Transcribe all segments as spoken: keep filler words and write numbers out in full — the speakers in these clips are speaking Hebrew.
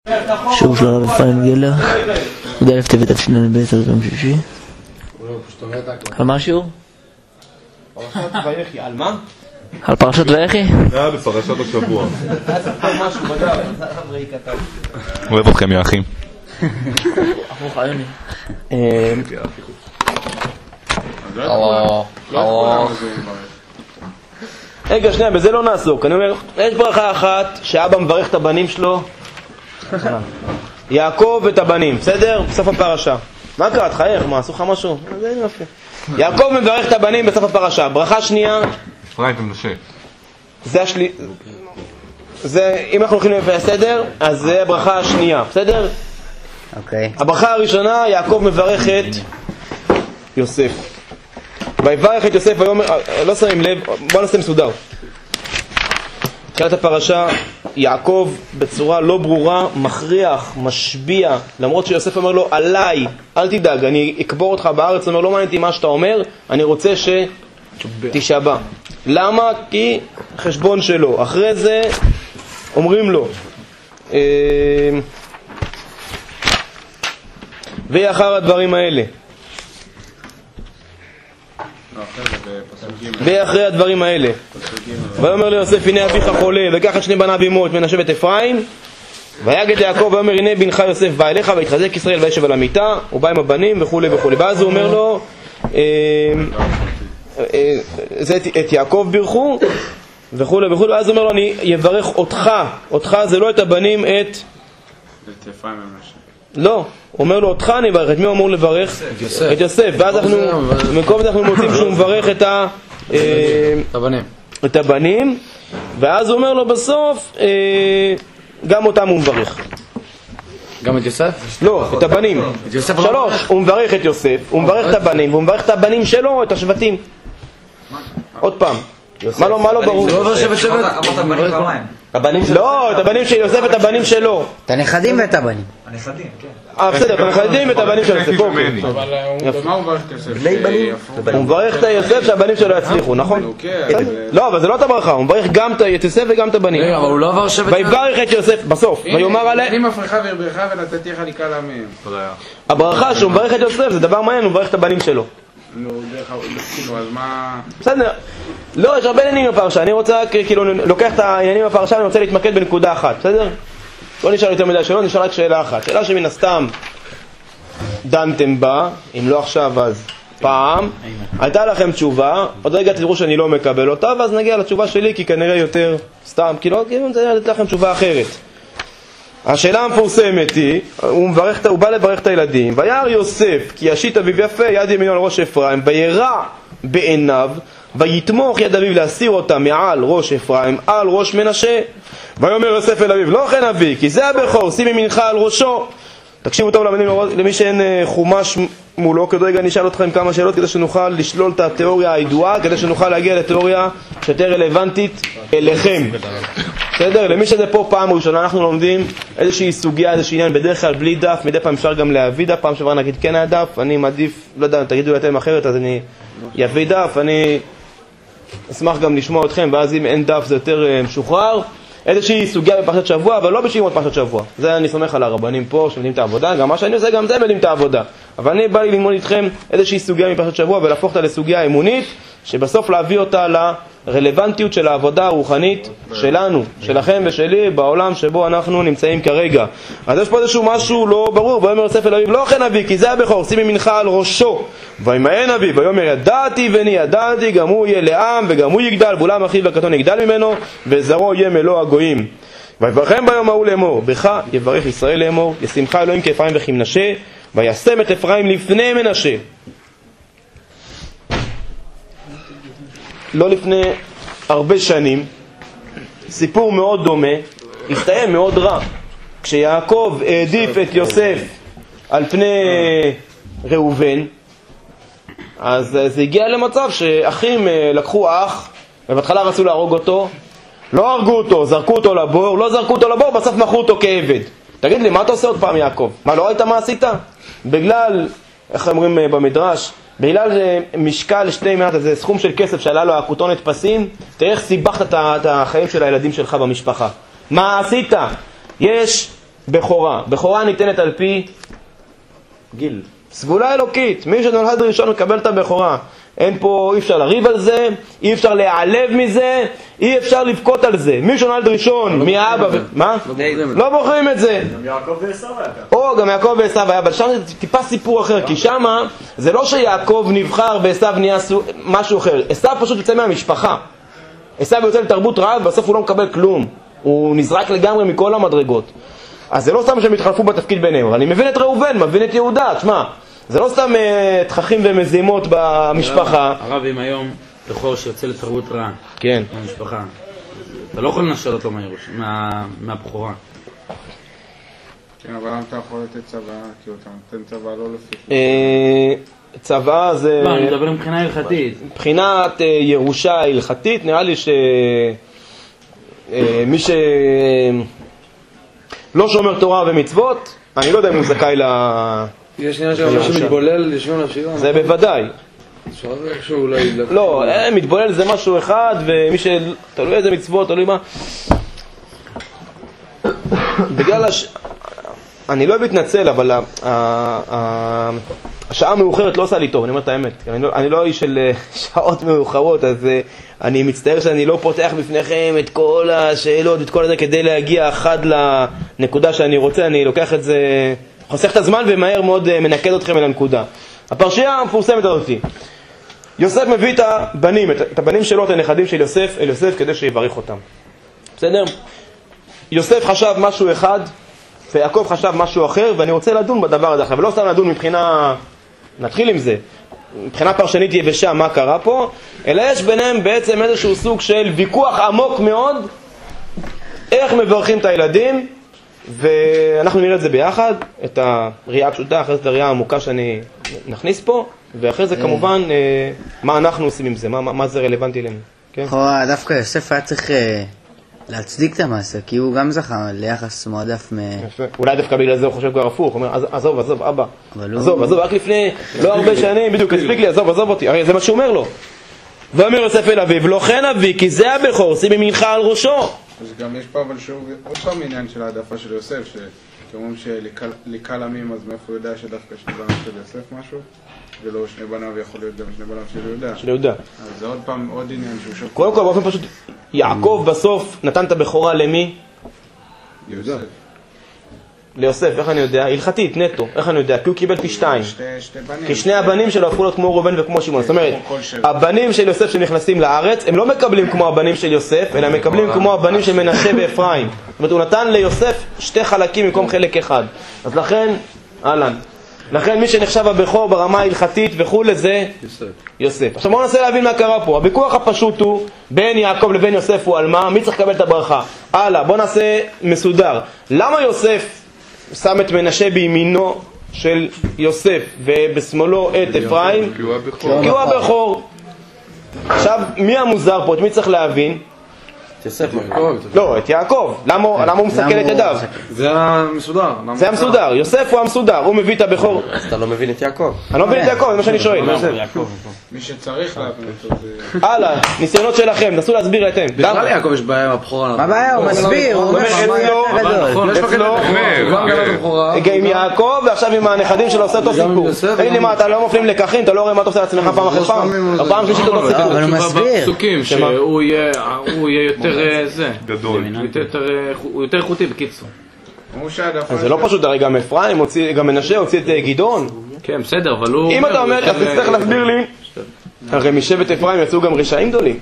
שיעור של הרב אפרים גלר, י"א טבת תשע"ב, יום שישי. על מה השיעור? על מה? על פרשת ויחי? זה היה בפרשת השבוע. אוהב אתכם יא אחים. אחוך היוני. הלו, הלו. רגע, שנייה, בזה לא נעסוק. אני אומר, יש ברכה אחת שאבא מברך את הבנים שלו, יעקב ואת הבנים, בסדר? בסוף הפרשה. מה קרה? תחייך, מה, עשו לך משהו? זה יפה. יעקב מברך את הבנים בסוף הפרשה. ברכה שנייה, אפרים ומנשה. זה השלי... זה, אם אנחנו הולכים לפי הסדר, אז זה הברכה השנייה, בסדר? אוקיי. הברכה הראשונה, יעקב מברך את יוסף. ויברך את יוסף ויאמר, לא שמים לב, בוא נעשה מסודר. תחילת הפרשה, יעקב בצורה לא ברורה, מכריח, משביע, למרות שיוסף אומר לו, עליי, אל תדאג, אני אקבור אותך בארץ, אומר, לא מעניין אותי מה שאתה אומר, אני רוצה שתשבע. למה? כי חשבון שלו. אחרי זה אומרים לו, ואחר הדברים האלה, ואחרי הדברים האלה ויאמר ליוסף, הנה אביך חולה, וקח את שני בניו עמו, את מנשה ואת אפרים, ויגד יעקב ויאמר, הנה בנך יוסף בא אליך, ויתחזק ישראל וישב על המיטה, הוא בא עם הבנים וכו' וכו'. ואז הוא אומר לו, זה את יעקב ברכו וכו' וכו'. ואז הוא אומר לו, אני יברך אותך, אותך זה לא את הבנים, את את אפרים ומנשה. לא, הוא אומר לו, אותך אני מברך. את מי הוא אמור לברך? את יוסף. ואז אנחנו, במקום זה אנחנו מוצאים שהוא מברך את ה... הבנים. את הבנים, ואז הוא אומר לו בסוף, גם אותם הוא מברך. גם את יוסף? לא, את הבנים. שלוש, הוא מברך את יוסף, הוא מברך את הבנים, והוא מברך את הבנים שלו, את השבטים. עוד פעם. מה לא, מה לא ברור? זה לא עובר שבט שבט? אמרת הבנים פעמיים. הבנים שלו? לא, את הבנים של יוסף, את הבנים שלו. את הנכדים ואת הבנים. הנכדים, כן. אה, בסדר, את הנכדים ואת הבנים של יוסף. אבל מה הוא מברך את יוסף? הוא מברך את יוסף שהבנים שלו יצליחו, נכון? לא, אבל זה לא את הברכה, הוא מברך גם את יוסף וגם את הבנים. אבל הוא לא עבר שבט שבט? ויברך את יוסף, בסוף, ויאמר עליהם. אני מפריחה והרברך ונתתיך לקהל עמים. הברכה שהוא מברך את יוסף זה דבר מעניין, הוא מברך את הבנים שלו. נו, דרך כאילו, אז מה... בסדר. לא, יש הרבה עניינים בפרשה, אני רוצה, כאילו, לוקח את העניינים בפרשה ואני רוצה להתמקד בנקודה אחת, בסדר? לא נשאר יותר מדי שאלות, נשאר רק שאלה אחת. שאלה שמן הסתם דנתם בה, אם לא עכשיו אז פעם, הייתה לכם תשובה, עוד רגע תראו שאני לא מקבל אותה, ואז נגיע לתשובה שלי, כי כנראה יותר סתם, כי לא, כאילו, זה הייתה לכם תשובה אחרת. השאלה המפורסמת היא, הוא, מברך, הוא בא לברך את הילדים, וירא יוסף כי ישית אביו יפה, יד ימינו על ראש אפרים, וירא בעיניו, ויתמוך יד אביו להסיר אותה מעל ראש אפרים על ראש מנשה. ויאמר יוסף אל אביו, לא כן אבי, כי זה הבכור, שימי מנחה על ראשו. תקשיבו טוב לבנים, למי שאין חומש מולו, כדי רגע נשאל אתכם כמה שאלות כדי שנוכל לשלול את התיאוריה הידועה, כדי שנוכל להגיע לתיאוריה שיותר רלוונטית אליכם. בסדר? למי שזה פה פעם ראשונה, אנחנו לומדים איזושהי סוגיה, איזושהי עניין, בדרך כלל בלי דף, מדי פעם אפשר גם להביא דף, פעם שעברה נגיד כן היה דף, אני מעדיף, לא יודע, תגידו אתם אחרת, אז אני יביא דף, אני אשמח גם לשמוע אתכם, ואז אם אין דף זה יותר משוחרר. איזושהי סוגיה בפרשת שבוע, אבל לא בשביל עוד פרשת שבוע. זה אני סומך על הרבנים פה שמדעים את העבודה, גם מה שאני עושה, גם זה מדעים את העבודה. אבל אני בא לי ללמוד איתכם איזושהי סוגיה מפרשת שבוע ולהפוך אותה לסוגיה אמונית, שבסוף להביא אותה לרלוונטיות של העבודה הרוחנית שלנו, שלכם ושלי, בעולם שבו אנחנו נמצאים כרגע. אז יש פה איזשהו משהו לא ברור, ויאמר יוסף אל אביו, לא כן אבי, כי זה הבכור, שימי מנחה על ראשו. וימאן אבי, ויאמר ידעתי ואני ידעתי, גם הוא יהיה לעם וגם הוא יגדל, ואולם אחיו הקטון יגדל ממנו, וזרעו יהיה מלוא הגויים. ויברכם ביום ההוא לאמור, בך יברך ישראל לאמור, ישמך אלוהים כאפרים וכמנשה, וישם את אפרים לפני מנשה. לא לפני הרבה שנים, סיפור מאוד דומה, הסתיים מאוד רע. כשיעקב העדיף את יוסף על פני ראובן, אז זה הגיע למצב שאחים לקחו אח, ובהתחלה רצו להרוג אותו, לא הרגו אותו, זרקו אותו לבור, לא זרקו אותו לבור, בסוף מכרו אותו כעבד. תגיד לי, מה אתה עושה עוד פעם יעקב? מה, לא ראית מה עשית? בגלל, איך אומרים במדרש, בגלל משקל שתי מעט, זה סכום של כסף שעלה לו הכותונת פסים, תראה איך סיבכת את החיים של הילדים שלך במשפחה. מה עשית? יש בכורה. בכורה ניתנת על פי גיל. סגולה אלוקית. מי שנולד ראשון מקבל את הבכורה. אין פה, אי אפשר לריב על זה, אי אפשר להיעלב מזה, אי אפשר לבכות על זה. מי שנולד ראשון, מי האבא, מה? לא בוחרים את זה. גם יעקב ועשו היה ככה. או, גם יעקב ועשו היה, אבל שם זה טיפה סיפור אחר, כי שם זה לא שיעקב נבחר ועשו נהיה משהו אחר. עשו פשוט יוצא מהמשפחה. עשו יוצא לתרבות רעה, ובסוף הוא לא מקבל כלום. הוא נזרק לגמרי מכל המדרגות. אז זה לא סתם שהם התחלפו בתפקיד ביניהם, אבל אני מבין את ראובן, מבין את יהודה, תשמע. זה לא סתם uh, תככים ומזימות במשפחה. הרב, אם היום בכור שיוצא לתרבות רעה, כן. במשפחה, אתה לא יכול לנשל אותו מהבכורה. כן, אבל למה אתה יכול לתת צבא? כי אתה נותן צבא לא לפי... צבא זה... לא, אני מדבר מבחינה הלכתית. מבחינת ירושה הלכתית, נראה לי שמי שלא שומר תורה ומצוות, אני לא יודע אם הוא זכאי ל... יש עניין שאנשים מתבולל, ישמעו עליו שירה. זה בוודאי. אפשר איכשהו אולי... לא, מתבולל זה משהו אחד, ומי ש... תלוי איזה מצוות, תלוי מה. בגלל הש... אני לא מתנצל, אבל השעה המאוחרת לא עושה לי טוב, אני אומר את האמת. אני לא איש של שעות מאוחרות, אז אני מצטער שאני לא פותח בפניכם את כל השאלות, את כל זה, כדי להגיע אחד לנקודה שאני רוצה. אני לוקח את זה... חוסך את הזמן ומהר מאוד מנקד אתכם אל הנקודה. הפרשייה המפורסמת הזאת. יוסף מביא את הבנים, את הבנים שלו, את הנכדים של יוסף, אל יוסף כדי שיברך אותם. בסדר? יוסף חשב משהו אחד, ויעקב חשב משהו אחר, ואני רוצה לדון בדבר הזה. ולא סתם לדון מבחינה, נתחיל עם זה, מבחינה פרשנית יבשה מה קרה פה, אלא יש ביניהם בעצם איזשהו סוג של ויכוח עמוק מאוד, איך מברכים את הילדים, ואנחנו נראה את זה ביחד, את הראייה הפשוטה, אחרי זה את הראייה העמוקה שאני נכניס פה, ואחרי זה כמובן מה אנחנו עושים עם זה, מה, מה זה רלוונטי לנו. לכאורה, דווקא יוסף היה צריך להצדיק את המעשה, כי הוא גם זכה ליחס מועדף מ... אולי דווקא בגלל זה הוא חושב כבר הפוך, הוא אומר, עזוב, עזוב, אבא, עזוב, עזוב, רק לפני לא הרבה שנים, בדיוק, הספיק לי, עזוב, עזוב אותי, הרי זה מה שהוא אומר לו. ואומר יוסף אל אביו, לא כן אבי, כי זה הבכור, שים ימינך על ראשו. אז גם יש פה אבל שוב עוד פעם עניין של העדפה של יוסף, שאומרים שלקל עמים, אז מאיפה הוא יודע שדווקא שני בניו של יוסף משהו, ולא שני בניו יכול להיות גם שני בניו של יהודה. של יהודה. אז זה עוד פעם עוד עניין שהוא שוב... קודם כל באופן פשוט, יעקב בסוף נתן את הבכורה למי? יהודה. ליוסף, איך אני יודע? הלכתית, נטו, איך אני יודע? כי הוא קיבל פי שתיים. שתי, שתי בנים. כי שני הבנים שלו הפכו להיות כמו ראובן וכמו שמעון. זאת אומרת, הבנים של יוסף שנכנסים לארץ, הם לא מקבלים כמו הבנים של יוסף, אלא מקבלים כמו הבנים של מנשה ואפרים. זאת אומרת, הוא נתן ליוסף שתי חלקים במקום חלק אחד. אז לכן, אהלן. לכן מי שנחשב הבכור ברמה ההלכתית וכו' לזה, יוסף. יוסף. עכשיו בואו ננסה להבין מה קרה פה. הוויכוח הפשוט הוא, בין יעקב לבין יוסף הוא על מה? מי צריך לקבל את הברכה? הלאה, בואו נעשה מסודר. למה יוסף שם את מנשה בימינו של יוסף ובשמאלו את אפרים? כי הוא הבכור. עכשיו, מי המוזר פה? את מי צריך להבין? יוסף. לא, את יעקב. למה הוא מסתכל את ידיו? זה המסודר. זה המסודר. יוסף הוא המסודר. הוא מביא את הבכור. אז אתה לא מבין את יעקב. אני לא מבין את יעקב, זה מה שאני שואל. מי שצריך להבין אותו זה... הלאה, ניסיונות שלכם, נסו להסביר אתם. בכלל יעקב יש בעיה עם הבכורה. מה בעיה? הוא מסביר, הוא אומר שהוא יותר גדול. אצלו, עם יעקב ועכשיו עם הנכדים שלו עושה אותו סיפור. תגיד לי מה, אתה לא מופנים לקחים, אתה לא רואה מה אתה עושה לעצמך פעם אחרי פעם? הפעם שלישית אותו סיפור. אבל הוא מסביר. פסוקים שהוא יהיה יותר זה. גדול. הוא יותר איכותי בקיצור. אז זה לא פשוט, הרי גם אפרים, גם מנשה הוציא את גדעון. כן, בסדר, אבל הוא... אם אתה אומר, אז תצטרך להסביר לי, הרי משבט אפרים יצאו גם רשעים גדולים.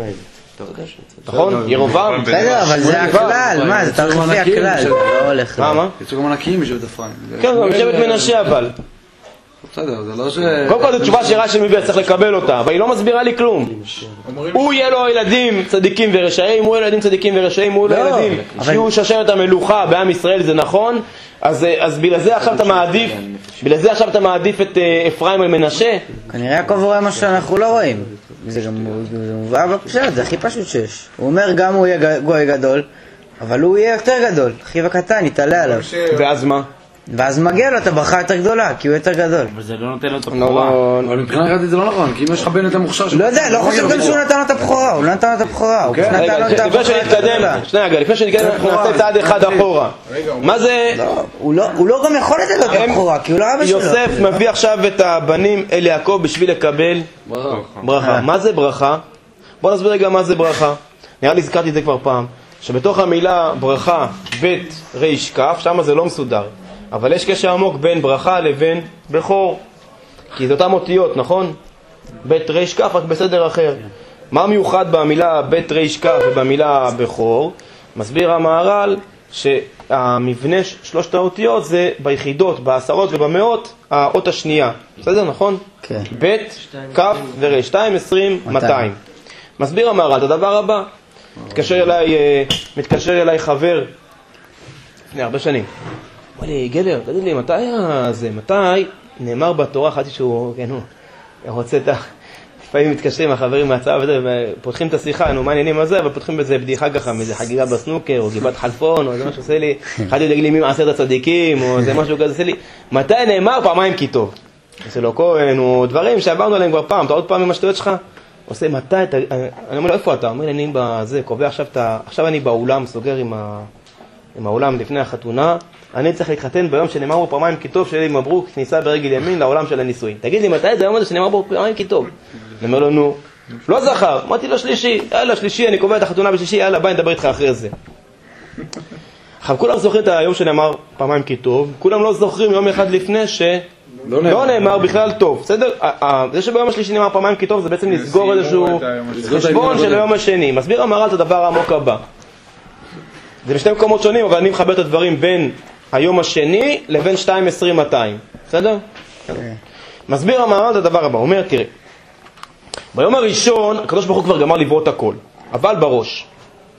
נכון? ירובעם. בסדר, אבל זה הכלל, מה? זה תרחיב לפי הכלל, זה לא הולך. מה, מה? יצאו גם ענקיים משבט אפרים. כן, גם משבט מנשה אבל. בסדר, זה לא ש... קודם כל זו תשובה שרש"י מביא, צריך לקבל אותה, אבל היא לא מסבירה לי כלום. הוא יהיה לו ילדים צדיקים ורשעים, הוא ילדים צדיקים ורשעים, הוא לא ילדים שהוא שרשרת המלוכה בעם ישראל, זה נכון? אז בגלל זה עכשיו אתה מעדיף, בגלל זה עכשיו אתה מעדיף את אפרים על מנשה? כנראה יעקב רואה מה שאנחנו לא רואים. זה גם מובא בפשט, זה הכי פשוט שיש. הוא אומר גם הוא יהיה גוי גדול, אבל הוא יהיה יותר גדול. אחיו הקטן יתעלה עליו. ואז מה? ואז מגיע לו את הברכה יותר גדולה, כי הוא יותר גדול. אבל זה לא נותן לו את לא, הבכורה. לא, אבל מבחינה ראייתית זה לא נכון, כי אם יש לך בן יותר מוכשר... לא יודע, לא חושב גם שהוא נתן לו את הבכורה, הוא לא נתן לו את הבכורה, הוא פשוט נתן לו רגע, את לפני הברכה יותר שנתקדם, גדולה. שנייה רגע, לפני שנתקדם אנחנו נעשה צעד אחד אחורה. מה זה? הוא לא- הוא לא גם יכול לתת לו את הבכורה, כי הוא לא אבא שלו. יוסף מביא עכשיו את הבנים אל יעקב בשביל לקבל ברכה. מה זה ברכה? בוא נסביר רגע מה זה ברכה. נראה לי הזכרתי את זה כבר פעם, שבתוך המילה ברכה בית ריש כף, שם זה לא מסודר, אבל יש קשר עמוק בין ברכה לבין בכור, כי זה אותם אותיות, נכון? בית ריש כף רק בסדר אחר. מה מיוחד במילה בית ריש כף ובמילה בכור? מסביר המהר"ל שהמבנה שלושת האותיות זה ביחידות, בעשרות ובמאות, האות השנייה. בסדר, נכון? כן. בית, כף וריש, שתיים, עשרים, מאתיים. מסביר המהר"ל את הדבר הבא. מתקשר אליי, מתקשר אליי חבר לפני הרבה שנים. אמר לי, גבר, תגיד לי, מתי זה? מתי נאמר בתורה, חשבתי שהוא, כן, הוא רוצה את ה... לפעמים מתקשרים החברים מהצעה וזה, ופותחים את השיחה, נו, מה העניינים הזה, אבל פותחים בזה בדיחה ככה, מאיזה חגיגה בסנוקר, או גיבת חלפון, או איזה משהו עושה לי, אחד יגיד לי מי מעשרת הצדיקים, או איזה משהו כזה, עושה לי, מתי נאמר פעמיים כי טוב? עושה לו כהן, או דברים שעברנו עליהם כבר פעם, אתה עוד פעם עם השטויות שלך? עושה מתי, אני אומר לו, איפה אתה? אומר לי, אני בזה, קובע עכשיו, עכשיו אני באולם, סוגר עם, ה, עם האולם לפני החתונה, אני צריך להתחתן ביום שנאמר בו פעמיים כי טוב, שלי מברוק, כניסה ברגל ימין לעולם של הנישואין. תגיד לי, מתי זה היום הזה שנאמר בו פעמיים כי טוב? אני אומר לו, נו, לא זכר, אמרתי לו שלישי, יאללה שלישי, אני קובע את החתונה בשלישי, יאללה, ביי, נדבר איתך אחרי זה. עכשיו, כולם זוכרים את היום שנאמר פעמיים כי טוב, כולם לא זוכרים יום אחד לפני ש... לא נאמר בכלל טוב, בסדר? זה שביום השלישי נאמר פעמיים כי טוב זה בעצם לסגור איזשהו חשבון של היום השני. מסביר המהר"ל את הדבר העמוק הבא. זה בשני מקומות שונים, אבל אני מחבר את הדברים בין היום השני לבין שתיים עשרים מאתיים. בסדר? מסביר המהר"ל את הדבר הבא. הוא אומר, תראה, ביום הראשון הקדוש ברוך הוא כבר גמר לברוא את הכל, אבל בראש.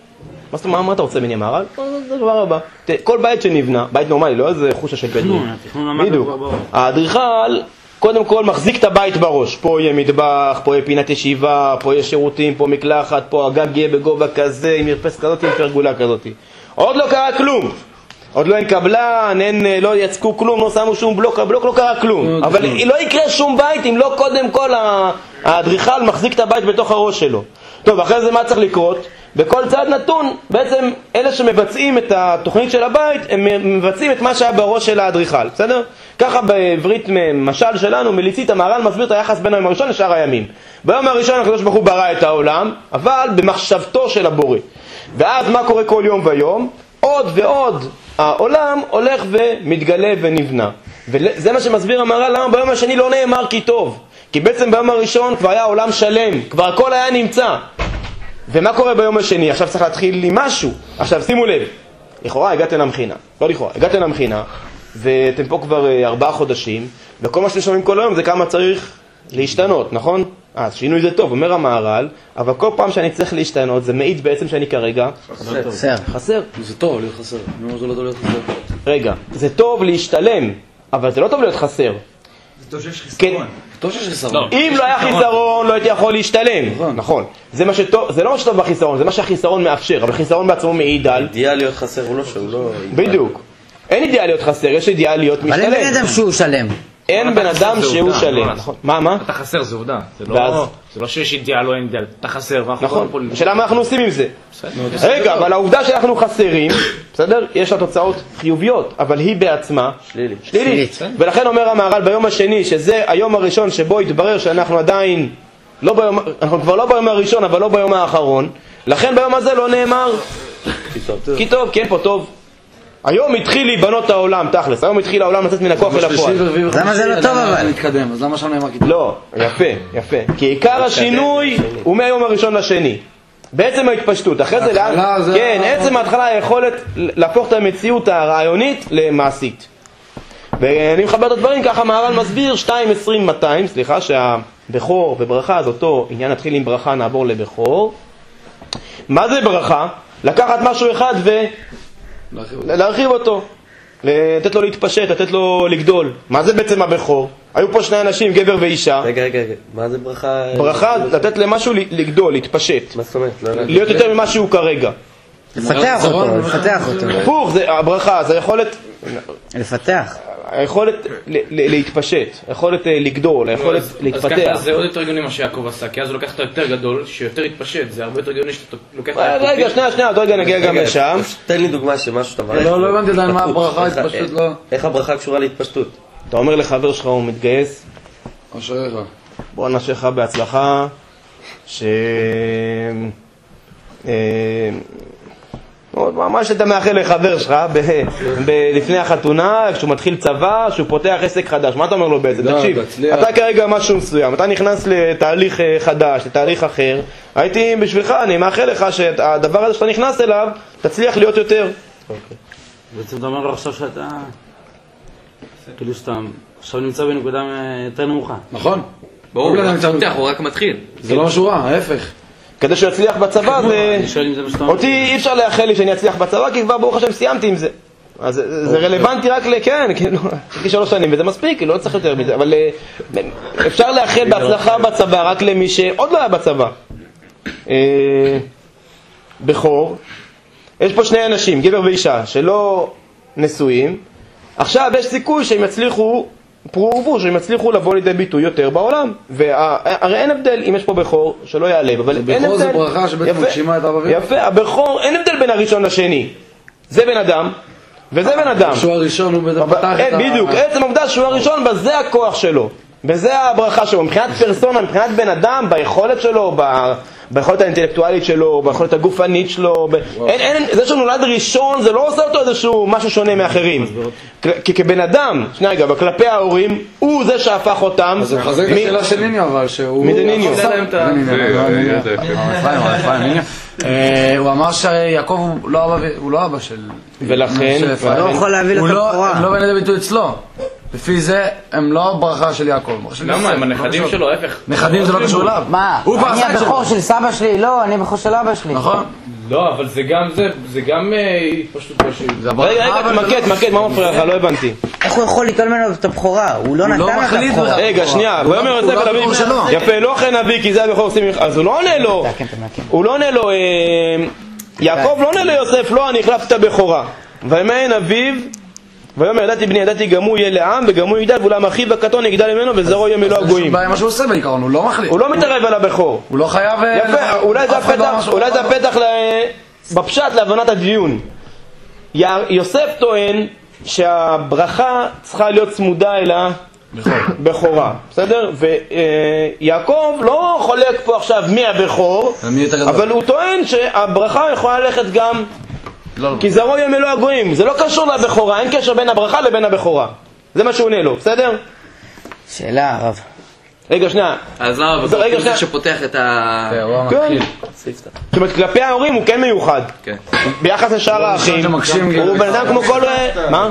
מה, מה אתה רוצה ממני המהר"ל? זה הדבר הבא. כל בית שנבנה, בית נורמלי, לא איזה חושה של בדואים. בדיוק. האדריכל קודם כל מחזיק את הבית בראש. פה יהיה מטבח, פה יהיה פינת ישיבה, פה יהיה שירותים, פה מקלחת, פה הגג יהיה בגובה כזה, עם מרפס כזאת, עם פרגולה כזאת. עוד לא קרה כלום. עוד לא אין קבלן, אין, לא יצקו כלום, לא שמו שום בלוק, הבלוק לא קרה כלום. אבל לא יקרה שום בית אם לא קודם כל האדריכל מחזיק את הבית בתוך הראש שלו. טוב, אחרי זה מה צריך לקרות? בכל צעד נתון, בעצם אלה שמבצעים את התוכנית של הבית, הם מבצעים את מה שהיה בראש של האדריכל, בסדר? ככה בעברית משל שלנו, מליצית המהר"ל מסביר את היחס בין היום הראשון לשאר הימים. ביום הראשון הקדוש ברוך הוא ברא את העולם, אבל במחשבתו של הבורא. ואז מה קורה כל יום ויום? עוד ועוד העולם הולך ומתגלה ונבנה. וזה מה שמסביר המהר"ל, למה ביום השני לא נאמר כי טוב. כי בעצם ביום הראשון כבר היה עולם שלם, כבר הכל היה נמצא. ומה קורה ביום השני? עכשיו צריך להתחיל עם משהו. עכשיו שימו לב, לכאורה הגעתם למכינה, לא לכאורה, הגעתם למכינה, ואתם פה כבר ארבעה חודשים, וכל מה שאתם שומעים כל היום זה כמה צריך להשתנות, נכון? אז שינוי זה טוב, אומר המהר"ל, אבל כל פעם שאני צריך להשתנות, זה מעיד בעצם שאני כרגע חסר. חסר. זה טוב להיות חסר, אני אומר זה לא טוב להיות חסר. רגע, זה טוב להשתלם, אבל זה לא טוב להיות חסר. זה טוב שיש חיסרון. טוב שיש חיסרון. אם לא היה חיסרון, לא הייתי יכול להשתלם. נכון. זה מה שטוב, זה לא מה שטוב בחיסרון, זה מה שהחיסרון מאפשר, אבל חיסרון בעצמו מעיד על... אידיאל להיות חסר הוא לא שהוא לא... בדיוק. אין אידיאל להיות חסר, יש אידיאל להיות אבל אין בן משתלם. אדם שהוא שלם. אין בן אדם שהוא שלם. מה, מה? אתה חסר, זה עובדה. זה ואז- לא זה לא שיש אידיאל או אין אידיאל. אתה חסר, ואנחנו נכון. קודם כל- השאלה מה אנחנו עושים עם זה. רגע, אבל העובדה שאנחנו חסרים, בסדר? יש לה תוצאות חיוביות, אבל היא בעצמה שלילית. שלילית. ולכן אומר המהר"ל ביום השני, שזה היום הראשון שבו התברר שאנחנו עדיין, לא ביום, אנחנו כבר לא ביום הראשון, אבל לא ביום האחרון, לכן ביום הזה לא נאמר כי טוב, כי אין פה טוב. היום התחיל להיבנות העולם, תכלס, היום התחיל העולם לצאת מן הכוח אל הפועל. למה זה לא טוב אבל? להתקדם, אז למה שם נאמר כיתה? לא, יפה, יפה. כי עיקר השינוי הוא מהיום הראשון לשני. בעצם ההתפשטות, אחרי זה לאן... ההתחלה זה כן, ה- עצם ההתחלה היכולת להפוך את המציאות הרעיונית למעשית. ואני מחבר את הדברים, ככה מהר"ל מסביר, שתיים עשרים מאתיים, סליחה, שהבכור וברכה, אז אותו עניין נתחיל עם ברכה, נעבור לבכור. מה זה ברכה? לקחת משהו אחד ולהרחיב אותו. לתת לו להתפשט, לתת לו לגדול. מה זה בעצם הבכור? היו פה שני אנשים, גבר ואישה. רגע, רגע, רגע, מה זה ברכה? ברכה, לתת למשהו לגדול, להתפשט. מה זאת אומרת? לא יודע. להיות יותר ממה שהוא כרגע. לפתח אותו, לפתח אותו. הפוך, זה הברכה, זה היכולת לפתח. היכולת להתפשט, היכולת לגדול, היכולת להתפתח. אז ככה זה עוד יותר גאוני מה שיעקב עשה, כי אז הוא לוקח את היותר גדול, שיותר התפשט, זה הרבה יותר גאוני שאתה לוקח את היותר... רגע, שנייה, שנייה, עוד רגע נגיע גם לשם. תן לי דוגמה שמשהו שאתה מברך. לא, לא הבנתי עדיין מה הברכה, התפשטות לא... איך הברכה קשורה להתפשטות? אתה אומר לחבר שלך, הוא מתגייס, אשריך. בוא נאשר לך בהצלחה, ש... מה שאתה מאחל לחבר שלך לפני החתונה, כשהוא מתחיל צבא, שהוא פותח עסק חדש, מה אתה אומר לו בעצם? תקשיב, אתה כרגע משהו מסוים, אתה נכנס לתהליך חדש, לתהליך אחר, הייתי בשבילך, אני מאחל לך שהדבר הזה שאתה נכנס אליו, תצליח להיות יותר. בעצם אתה אומר לו עכשיו שאתה, כאילו שאתה עכשיו נמצא בנקודה יותר נמוכה. נכון. ברור, הוא רק מתחיל. זה לא משהו רע, ההפך. כדי שהוא יצליח בצבא, אותי אי אפשר לאחל לי שאני אצליח בצבא, כי כבר ברוך השם סיימתי עם זה. אז זה רלוונטי רק לכן, חכי שלוש שנים, וזה מספיק, לא צריך יותר מזה, אבל אפשר לאחל בהצלחה בצבא רק למי שעוד לא היה בצבא. בכור, יש פה שני אנשים, גבר ואישה, שלא נשואים, עכשיו יש סיכוי שהם יצליחו, פרו שהם יצליחו לבוא לידי ביטוי יותר בעולם. והרי אין הבדל אם יש פה בכור שלא יעלב, אבל אין הבדל. בכור זה ברכה שבעצם מגשימה את אבא ואמא. יפה, הבכור, אין הבדל בין הראשון לשני. זה בן אדם וזה בן אדם. שהוא הראשון הוא בעצם פתח את ה... בדיוק, עצם העובדה שהוא הראשון, וזה הכוח שלו, וזה הברכה שלו, מבחינת פרסונה, מבחינת בן אדם, ביכולת שלו, ב... ביכולת האינטלקטואלית שלו, ביכולת הגופנית שלו, ב... אין, אין, זה שהוא נולד ראשון, זה לא עושה אותו איזשהו משהו שונה מאחרים. כי כבן אדם, שנייה רגע, כלפי ההורים, הוא זה שהפך אותם. אז זה מחזק את השאלה של ניניו, אבל שהוא... מי זה ניניו? הוא אמר שיעקב הוא לא אבא של... ולכן... הוא לא יכול להביא לך בכורה. הוא לא בן לידי ביטוי אצלו. לפי זה הם לא ברכה של יעקב. למה? הם הנכדים שלו, ההפך. נכדים זה לא קשור אליו. מה? אני הבכור של סבא שלי? לא, אני הבכור של אבא שלי. נכון. לא, אבל זה גם זה, זה גם פשוט פשוט. רגע, רגע, תמקד, תמקד, מה מפריע לך? לא הבנתי. איך הוא יכול ליטול ממנו את הבכורה? הוא לא נתן את הבכורה. רגע, שנייה, הוא אומר יוסף אל אביו, יפה, לא כן אבי, כי זה הבכור, אז הוא לא עונה לו, הוא לא עונה לו, יעקב לא עונה ליוסף, לא, אני החלפתי את הבכורה. ויאמר אביו, ויאמר ידעתי בני, ידעתי גם הוא יהיה לעם, וגם הוא יגדל, ואולם אחיו הקטון יגדל ממנו, וזרעו יהיה מלוא הגויים. זה מה שהוא עושה בעיקרון, הוא לא מחליט. הוא לא מתערב על הבכור. הוא לא חייב... יפה, אולי זה הפתח, אולי זה הפתח בפשט להבנת הדיון. יוסף טוען שהברכה צריכה להיות צמודה אל הבכורה, בסדר? ויעקב לא חולק פה עכשיו מי הבכור, אבל הוא טוען שהברכה יכולה ללכת גם כי זרעו יהיה מלוא הגויים. זה לא קשור לבכורה, אין קשר בין הברכה לבין הבכורה. זה מה שהוא עונה לו, בסדר? שאלה, הרב. רגע, שנייה. אז למה הבכור הוא זה שפותח את ה... כן. זאת אומרת, כלפי ההורים הוא כן מיוחד. כן. ביחס לשאר האחים, הוא בן אדם כמו כל... מה?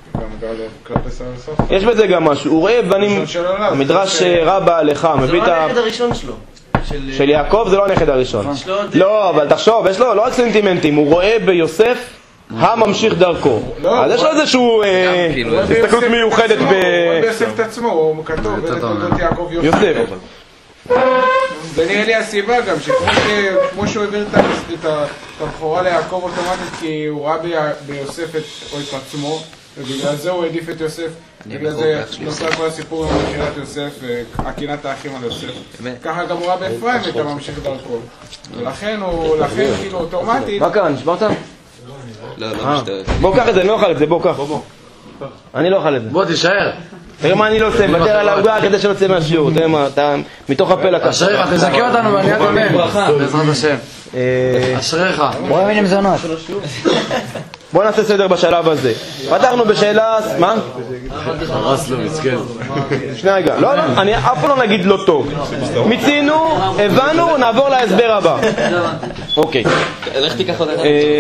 יש בזה גם משהו. הוא רואה בנים... המדרש רבה עליך, מביא את ה... זה לא הנכד הראשון שלו. של יעקב זה לא הנכד הראשון. לא, אבל תחשוב, יש לו לא רק סנטימנטים, הוא רואה ביוסף הממשיך דרכו. אז יש לו איזשהו הסתכלות מיוחדת ב... הוא רואה ביוסף את עצמו, הוא כתוב, ולתולדות יעקב יוסף. זה נראה לי הסיבה גם, שכמו שהוא העביר את הבכורה ליעקב אוטומטית, כי הוא ראה ביוסף את עצמו, ובגלל זה הוא העדיף את יוסף. בגלל זה נוסע כל הסיפור עם מכירת יוסף והקינת האחים על יוסף. ככה גם הוא ראה באפרים את הממשיך דרכו. ולכן הוא, לכן כאילו אוטומטית... מה קרה, נשמעת? לא, לא משתרת. בוא קח את זה, אני לא אוכל את זה, בוא קח. אני לא אוכל את זה. בוא תישאר. תראה מה אני לא עושה, מוותר על העוגה כדי שלא תצא מהשיעור. תראה מה, אתה מתוך הפה לקח. אשריך, תזכה אותנו ואני אדומן. בעזרת השם. אשריך. בואי מיני מזונות. בוא נעשה סדר בשלב הזה. פתחנו בשאלה... מה? הרס לו מסכן. שנייה רגע. לא, לא, אני אף פעם לא נגיד לא טוב. מיצינו, הבנו, נעבור להסבר הבא. אוקיי. לך תיקח עוד אחד.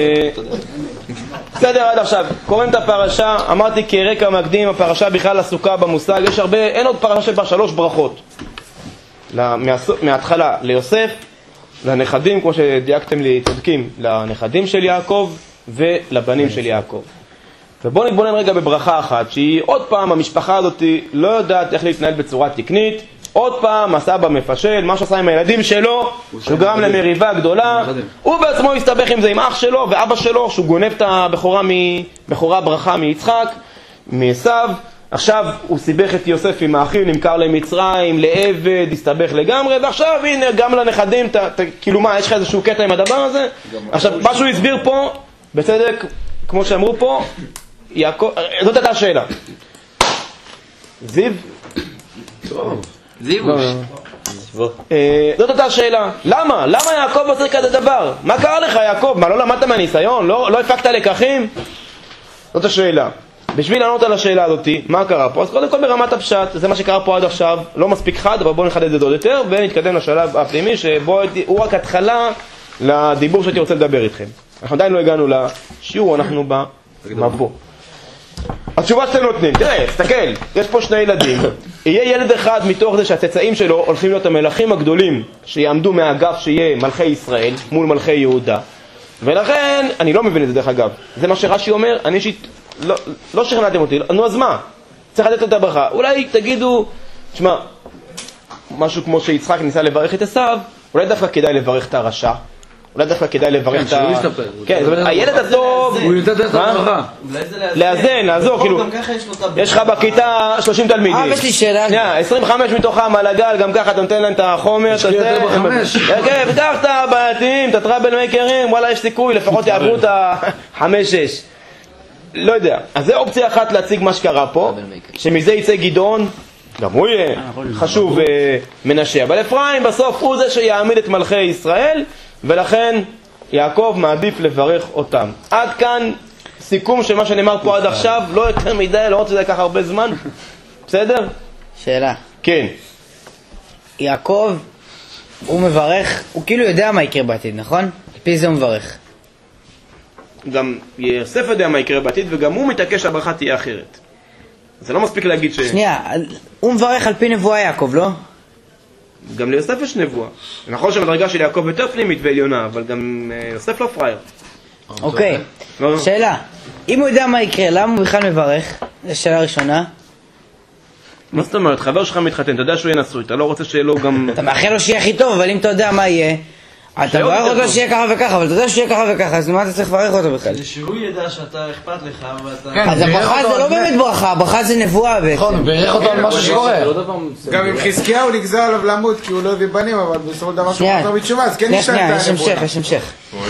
בסדר, עד עכשיו, קוראים את הפרשה, אמרתי כרקע מקדים, הפרשה בכלל עסוקה במושג, יש הרבה, אין עוד פרשה שבה שלוש ברכות. מההתחלה ליוסף, לנכדים, כמו שדייקתם לי, צודקים, לנכדים של יעקב ולבנים של יעקב. ובואו נתבונן רגע בברכה אחת, שהיא עוד פעם, המשפחה הזאת לא יודעת איך להתנהל בצורה תקנית, עוד פעם, הסבא מפשל, מה שעשה עם הילדים שלו, שהוא גרם למריבה גדולה, הוא בעצמו הסתבך עם זה עם אח שלו ואבא שלו, שהוא גונב את הבכורה, בכורה ברכה מיצחק, מעשיו. עכשיו הוא סיבך את יוסף עם האחים, נמכר למצרים, לעבד, הסתבך לגמרי, ועכשיו הנה גם לנכדים, ת, ת, כאילו מה, יש לך איזשהו קטע עם הדבר הזה? עכשיו, מה שהוא הסביר פה, בצדק, כמו שאמרו פה, יעקב, זאת הייתה השאלה. זיו? זיווש. זאת הייתה השאלה. למה? למה יעקב עושה כזה דבר? מה קרה לך יעקב? מה, לא למדת מהניסיון? לא, לא הפקת לקחים? זאת השאלה. בשביל לענות על השאלה הזאת, מה קרה פה? אז קודם כל ברמת הפשט, זה מה שקרה פה עד עכשיו, לא מספיק חד, אבל בואו נחדד את זה עוד יותר, ונתקדם לשלב הפנימי, שבו הוא רק התחלה לדיבור שהייתי רוצה לדבר איתכם. אנחנו עדיין לא הגענו לשיעור, אנחנו במבוא. התשובה שאתם נותנים, תראה, תסתכל, יש פה שני ילדים, יהיה ילד אחד מתוך זה שהצאצאים שלו הולכים להיות המלכים הגדולים, שיעמדו מהאגף שיהיה מלכי ישראל מול מלכי יהודה, ולכן, אני לא מבין את זה דרך אגב, זה מה שרש"י אומר, אני אישית לא, לא שכנעתם אותי, נו אז מה? צריך לתת את הברכה. אולי תגידו, תשמע, משהו כמו שיצחק ניסה לברך את עשיו, אולי דווקא כדאי לברך את הרשע, אולי דווקא כדאי לברך את ה... שהוא יסתפר. כן, זאת אומרת, הילד הטוב... הוא ייתן את הברכה. לאזן, לעזור, כאילו, יש לך בכיתה שלושים תלמידים. אה, יש לי שאלה. עשרים וחמש מתוכם על הגל, גם ככה אתה נותן להם את החומר, שקיע יותר בחמש. כן, ותח את הבעייתיים, את הטראבל מייקרים, וואלה יש סיכוי, לפחות יעברו את החמש שש. לא יודע, אז זה אופציה אחת להציג מה שקרה פה, שמזה יצא גדעון, גם הוא יהיה חשוב מנשה, אבל אפרים בסוף הוא זה שיעמיד את מלכי ישראל, ולכן יעקב מעדיף לברך אותם. עד כאן סיכום של מה שנאמר פה עד עכשיו, לא יותר מדי, לא רוצה זה לקח הרבה זמן, בסדר? שאלה. כן. יעקב, הוא מברך, הוא כאילו יודע מה יקרה בעתיד, נכון? על פי זה הוא מברך. גם יוסף יודע מה יקרה בעתיד, וגם הוא מתעקש שהברכה תהיה אחרת. זה לא מספיק להגיד ש... שנייה, הוא מברך על פי נבואה יעקב, לא? גם ליוסף יש נבואה. נכון שהמדרגה של יעקב יותר פנימית ועליונה, אבל גם יוסף לא פרייר. אוקיי, שאלה. אם הוא יודע מה יקרה, למה הוא בכלל מברך? זו שאלה ראשונה. מה זאת אומרת? חבר שלך מתחתן, אתה יודע שהוא יהיה נשוי, אתה לא רוצה שיהיה לו גם... אתה מאחל לו שיהיה הכי טוב, אבל אם אתה יודע מה יהיה, אתה מברך אותו שיהיה ככה וככה, אבל אתה יודע שיהיה ככה וככה, אז למה אתה צריך לברך אותו בכלל? זה שהוא ידע שאתה אכפת לך, ואתה... אז הברכה זה לא באמת ברכה, הברכה זה נבואה בעצם. נכון, הוא בירך אותו על משהו שקורה. גם עם חזקיהו נגזר עליו למות, כי הוא לא הביא בנים, אבל בסופו של דבר שהוא חזר בתשובה, אז כן נשאר את הנבואה. יש המשך, יש המשך.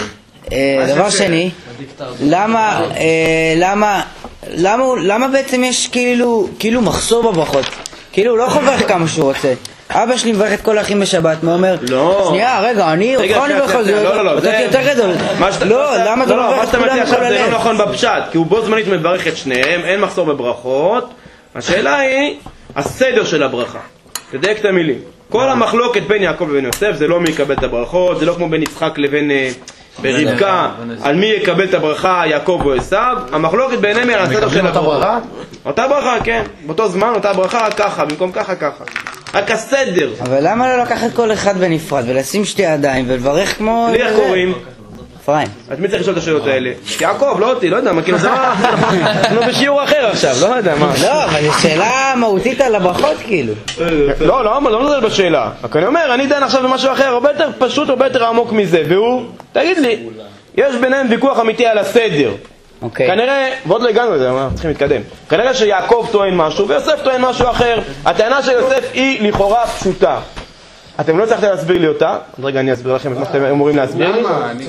דבר שני, למה, למה, למה, למה בעצם יש כאילו, כאילו מחסור בברכות? כאילו הוא לא יכול לברך כמה שהוא רוצה. אבא שלי מברך את כל האחים בשבת, מה אומר? לא. שנייה, רגע, אני, אותך אני מברך על זה, לא, לא, לא, אתה יותר גדול. לא, למה אתה לא מברך את כולם בכל הלב? זה לא נכון בפשט, כי הוא בו זמנית מברך את שניהם, אין מחסור בברכות. השאלה היא, הסדר של הברכה. תדייק את המילים. כל המחלוקת בין יעקב ובין יוסף, זה לא מי יקבל את הברכות, זה לא כמו בין יצחק לבין ברבקה, על מי יקבל את הברכה, יעקב או עשיו. המחלוקת ביניהם היא על הסדר של הברכות. אותה ברכה, כן. באותו זמן, אותה ברכה, ככה, במקום ככה, ככה. רק הסדר. אבל למה לא לקחת כל אחד בנפרד ולשים שתי ידיים ולברך כמו... לי איך קוראים? אפרים. את מי צריך לשאול את השאלות האלה? יעקב, לא אותי, לא יודע, מה כאילו זה מה... אנחנו בשיעור אחר עכשיו, לא יודע מה. לא, אבל זו שאלה מהותית על הברכות כאילו. לא, לא, לא מזל בשאלה. רק אני אומר, אני דן עכשיו במשהו אחר, הרבה יותר פשוט, הרבה יותר עמוק מזה, והוא, תגיד לי, יש ביניהם ויכוח אמיתי על הסדר. כנראה, ועוד לא הגענו לזה, צריכים להתקדם. כנראה שיעקב טוען משהו ויוסף טוען משהו אחר. הטענה של יוסף היא לכאורה פשוטה. אתם לא צריכים להסביר לי אותה. עוד רגע אני אסביר לכם את מה שאתם אמורים להסביר לי. למה? אני...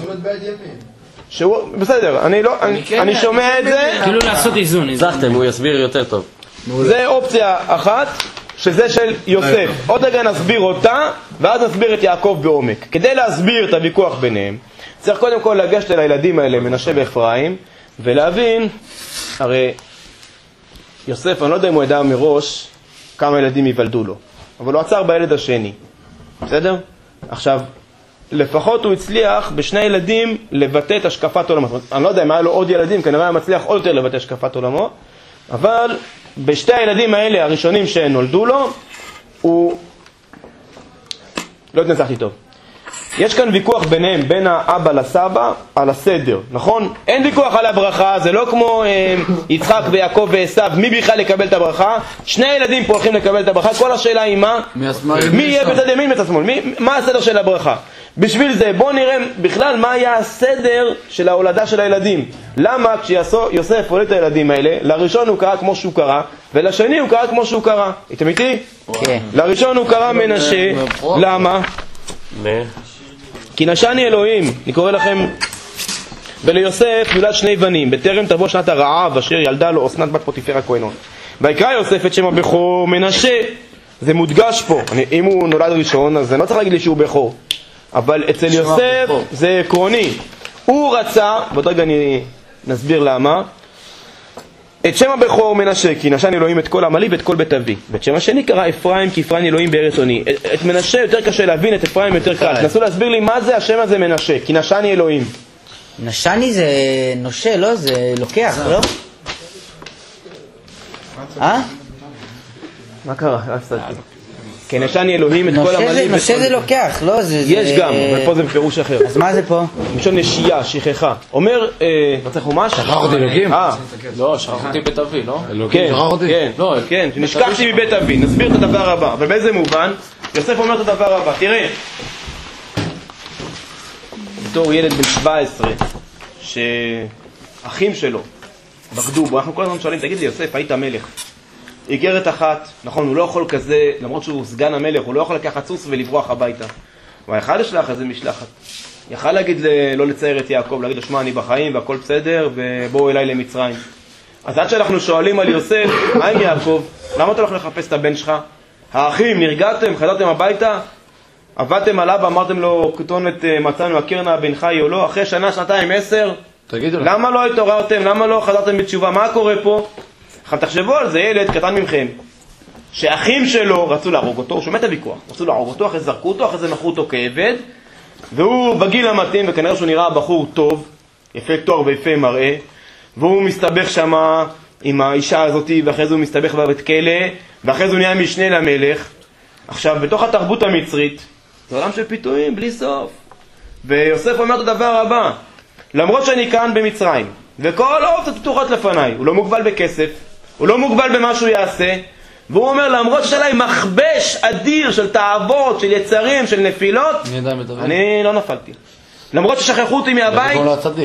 שהוא, בסדר, אני לא, אני שומע את זה. כאילו לעשות איזון. הצלחתם, הוא יסביר יותר טוב. זה אופציה אחת, שזה של יוסף. עוד רגע נסביר אותה, ואז נסביר את יעקב בעומק. כדי להסביר את הוויכוח ביניהם, צריך קודם כל לגשת אל הילדים האלה, מנשה ואפרים, ולהבין, הרי יוסף, אני לא יודע אם הוא ידע מראש כמה ילדים ייוולדו לו, אבל הוא עצר בילד השני, בסדר? עכשיו, לפחות הוא הצליח בשני ילדים לבטא את השקפת עולמו. אני לא יודע אם היה לו עוד ילדים, כנראה היה מצליח עוד יותר לבטא השקפת עולמו, אבל בשתי הילדים האלה, הראשונים שנולדו לו, הוא... לא התנצחתי טוב. יש כאן ויכוח ביניהם, בין האבא לסבא, על הסדר, נכון? אין ויכוח על הברכה, זה לא כמו אה, יצחק ויעקב ועשיו, מי בכלל יקבל את הברכה? שני ילדים פה הולכים לקבל את הברכה, כל השאלה היא מה? מי יהיה בצד ימין ובצד שמאל? מה הסדר של הברכה? בשביל זה בואו נראה בכלל מה היה הסדר של ההולדה של הילדים. למה כשיוסף הולד את הילדים האלה, לראשון הוא קרא כמו שהוא קרא, ולשני הוא קרא כמו שהוא קרא. איתם איתי? כן. לראשון הוא קרא מנשה. למה? כי נשני אלוהים, אני קורא לכם, וליוסף יולד שני בנים, בטרם תבוא שנת הרעב אשר ילדה לו אסנת בת פוטיפר הכהנות. ויקרא יוסף את שם הבכור מנשה. זה מודגש פה. אני, אם הוא נולד ראשון, אז אני לא צריך להגיד לי שהוא בכור. אבל אצל יוסף זה עקרוני. הוא רצה, בעוד רגע אני נסביר למה, את שם הבכור מנשה, כי נשני אלוהים את כל עמלי ואת כל בית אבי. ואת שם השני קרא אפרים, כי אפרים אלוהים בארץ עוני. את מנשה יותר קשה להבין, את אפרים יותר קל. תנסו להסביר לי מה זה השם הזה מנשה, כי נשני אלוהים. נשני זה נושה, לא? זה לוקח, לא? אה? מה קרה? הפסדתי. כי נשני אלוהים את כל עמלי. נושה זה לוקח, לא? יש גם, אבל פה זה בפירוש אחר. אז מה זה פה? משון נשייה, שכחה. אומר, לא צריך חומש? שכח אותי אלוקים? אה. לא, שכח אותי בית אבי, לא? כן, שכח אותי? כן, כן, נשכחתי מבית אבי. נסביר את הדבר הבא. אבל באיזה מובן? יוסף אומר את הדבר הבא. תראה. בתור ילד בן שבע עשרה, שאחים שלו בגדו בו, אנחנו כל הזמן שואלים, תגיד לי יוסף, היית מלך. איגרת אחת, נכון, הוא לא יכול כזה, למרות שהוא סגן המלך, הוא לא יכול לקחת סוס ולברוח הביתה. הוא יכל לשלח איזה משלחת. יכל להגיד לא לצייר את יעקב, להגיד לו, שמע, אני בחיים והכל בסדר, ובואו אליי למצרים. אז עד שאנחנו שואלים על יוסף, מה עם יעקב? למה אתה הולך לחפש את הבן שלך? האחים, נרגעתם, חזרתם הביתה? עבדתם עליו, אמרתם לו, כתונת מצאנו הקרנה בן חי או לא, אחרי שנה, שנתיים, עשר? תגידו לו. למה לא התעוררתם? למה לא חזרתם בתשובה? מה קורה פה? עכשיו תחשבו על זה, ילד קטן ממכם, שאחים שלו רצו להרוג אותו, הוא שומע את הוויכוח, רצו להרוג אותו, אחרי זה זרקו אותו, אחרי זה מכרו אותו כעבד, והוא בגיל המתאים, וכנראה שהוא נראה בחור טוב, יפה תואר ויפה מראה, והוא מסתבך שם עם האישה הזאת, ואחרי זה הוא מסתבך בבית כלא, ואחרי זה הוא נהיה משנה למלך. עכשיו, בתוך התרבות המצרית, זה עולם של פיתויים, בלי סוף. ויוסף אומר את הדבר הבא, למרות שאני כאן במצרים, וכל האופציות פתוחות לפניי, הוא לא מוגבל בכסף, הוא לא מוגבל במה שהוא יעשה, והוא אומר, למרות שיש עליי מכבש אדיר של תאוות, של יצרים, של נפילות, אני לא נפלתי. למרות ששכחו אותי מהבית,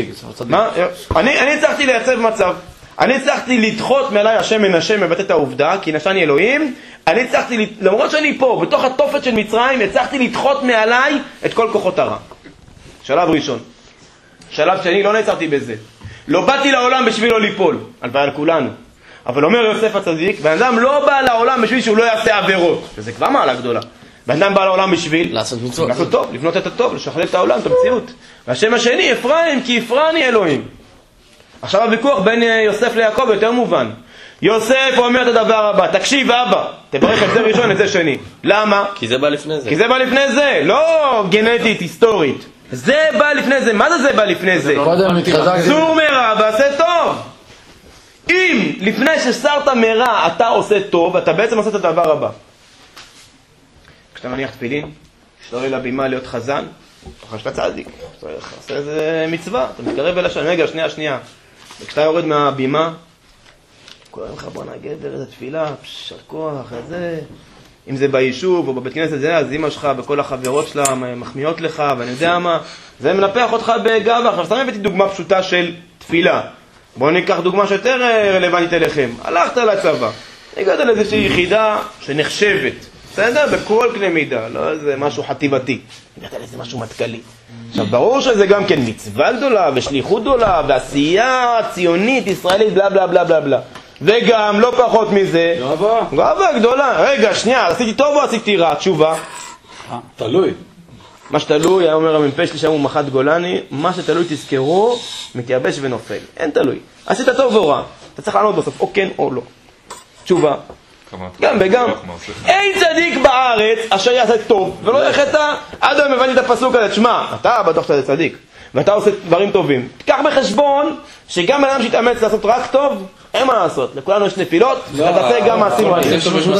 אני הצלחתי לייצב מצב. אני הצלחתי לדחות מעליי השם מנשה מבטא את העובדה, כי נשני אלוהים, אני הצלחתי, למרות שאני פה, בתוך התופת של מצרים, הצלחתי לדחות מעליי את כל כוחות הרע. שלב ראשון. שלב שני, לא נעצרתי בזה. לא באתי לעולם בשביל לא ליפול, הלוואי על כולנו. אבל אומר יוסף הצדיק, בן אדם לא בא לעולם בשביל שהוא לא יעשה עבירות, וזה כבר מעלה גדולה. בן אדם בא לעולם בשביל לעשות מצוות, לעשות טוב, לבנות את הטוב, לשכלל את העולם, את המציאות. והשם השני, אפרים, כי אפרני אלוהים. עכשיו הוויכוח בין יוסף ליעקב יותר מובן. יוסף אומר את הדבר הבא, תקשיב אבא, תברך את זה ראשון, את זה שני. למה? כי זה בא לפני זה. כי זה בא לפני זה, לא גנטית, היסטורית. זה בא לפני זה, מה זה זה בא לפני זה? סור מרע ועשה טוב. אם לפני שסרת מרע אתה עושה טוב, אתה בעצם עושה את הדבר הבא. כשאתה מניח תפילין, כשאתה עולה לבימה להיות חזן, אחרי שאתה צדיק, אתה עושה איזה מצווה, אתה מתקרב אל השם, רגע, שנייה, שנייה. וכשאתה יורד מהבימה, כולם לך בוא נגדר, איזה תפילה, פשש, כוח, איזה... אם זה ביישוב או בבית כנסת, זה, אז אמא שלך וכל החברות שלה מחמיאות לך, ואני יודע מה, זה מנפח אותך בגאווה. עכשיו, סתם הבאתי דוגמה פשוטה של תפילה. בואו ניקח דוגמה שיותר רלוונטית אליכם. הלכת לצבא, הגעת לאיזושהי יחידה שנחשבת, בסדר? בכל קנה מידה, לא איזה משהו חטיבתי. הגעת לאיזה משהו מטכלי. עכשיו, ברור שזה גם כן מצווה גדולה ושליחות גדולה ועשייה ציונית, ישראלית, בלה בלה בלה בלה בלה. וגם, לא פחות מזה, גאווה. גאווה גדולה. רגע, שנייה, עשיתי טוב או עשיתי רע? תשובה. תלוי. מה שתלוי, היה אומר המ"פ שלי שם הוא מח"ט גולני, מה שתלוי תזכרו, מתייבש ונופל. אין תלוי. עשית טוב או רע. אתה צריך לענות בסוף, או כן או לא. תשובה. גם וגם. אין צדיק בארץ אשר יעשה טוב, ולא יחטא. עד היום הבנתי את הפסוק הזה, תשמע, אתה בטוח שאתה צדיק, ואתה עושה דברים טובים. תיקח בחשבון שגם אדם שיתאמץ לעשות רק טוב, אין מה לעשות, לכולנו יש נפילות, ותעשה גם מעשים רעים.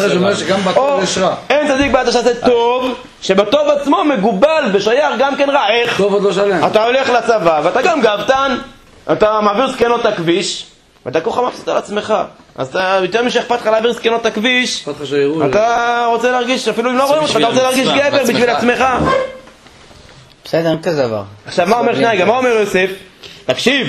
אין צדיק בארץ שעשה טוב, שבטוב עצמו מגובל ושייך גם כן רע. איך? טוב עוד לא שלם. אתה הולך לצבא, ואתה גם גאוותן, אתה מעביר זקנות את הכביש, ואתה ככה מפסיד על עצמך. אז אתה, יותר משאכפת לך להעביר זקנות את הכביש, אתה רוצה להרגיש, אפילו אם לא רואים אותך, אתה רוצה להרגיש גבר בשביל עצמך. בסדר, אין כזה דבר. עכשיו מה אומר שנייה, מה אומר יוסף? תקשיב,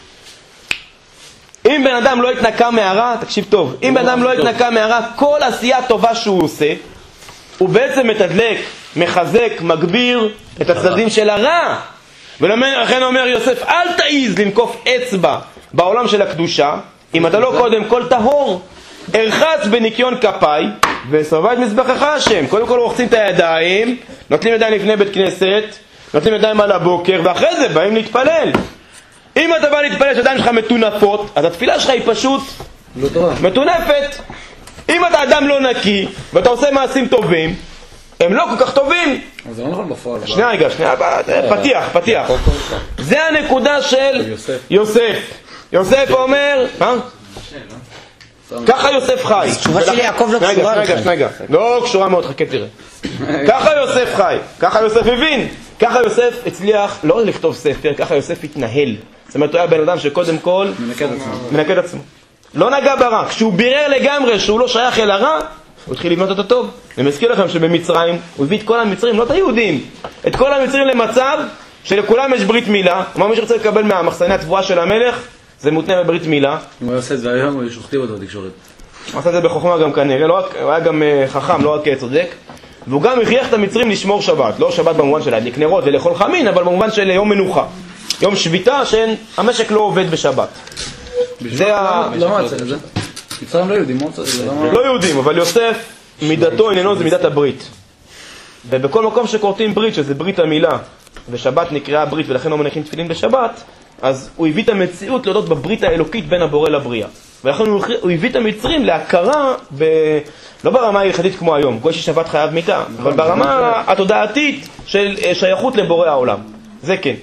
אם בן אדם לא התנקה מהרע, תקשיב טוב, אם בן אדם לא התנקה מהרע, כל עשייה טובה שהוא עושה, הוא בעצם מתדלק, מחזק, מגביר את הצדדים של הרע. ולכן אומר יוסף, אל תעיז לנקוף אצבע בעולם של הקדושה, אם אתה לא קודם כל טהור. הרחץ בניקיון כפיי וסובב את מזבחך השם. קודם כל רוחצים את הידיים, נוטלים ידיים לפני בית כנסת, נוטלים ידיים על הבוקר, ואחרי זה באים להתפלל. אם אתה בא להתפלל שהידיים שלך מטונפות, אז התפילה שלך היא פשוט מטונפת. אם אתה אדם לא נקי ואתה עושה מעשים טובים, הם לא כל כך טובים. זה לא נכון בפועל. שנייה רגע, שנייה, פתיח, פתיח. זה הנקודה של יוסף. יוסף אומר, מה? ככה יוסף חי. התשובה של יעקב לא קשורה לכם. רגע, רגע, לא קשורה מאוד, חכה תראה. ככה יוסף חי, ככה יוסף הבין. ככה יוסף הצליח לא לכתוב ספר, ככה יוסף התנהל. זאת אומרת, הוא היה בן אדם שקודם כל מנקד את עצמו. לא נגע ברע. כשהוא בירר לגמרי שהוא לא שייך אל הרע, הוא התחיל לבנות אותו טוב. אני מזכיר לכם שבמצרים, הוא הביא את כל המצרים, לא את היהודים, את כל המצרים למצב שלכולם יש ברית מילה. מה מי שרצה לקבל מהמחסני התבואה של המלך, זה מותנה בברית מילה. אם הוא עושה את זה היום, הוא שוחטים אותו בתקשורת. הוא עשה את זה בחוכמה גם כנראה, לא רק, הוא היה גם חכם, לא רק צודק. והוא גם הכריח את המצרים לשמור שבת. לא שבת במובן של להדליק נרות ולאכול חמין, אבל במובן של יום מנוחה. יום שביתה שהמשק לא עובד בשבת. זה ה... למה צריך את זה? מצרים לא יהודים, לא יהודים, אבל יוסף, מידתו עניינו זה מידת הברית. ובכל מקום שקוראים ברית, שזה ברית המילה, ושבת נקראה ברית ולכן לא מניחים תפילין בשבת, אז הוא הביא את המציאות להודות בברית האלוקית בין הבורא לבריאה. ולכן הוא הביא את המצרים להכרה, ב... לא ברמה ההלכתית כמו היום, גוי ששבת חייב מיתה, אבל ברמה התודעתית של שייכות לבורא העולם. זה כן.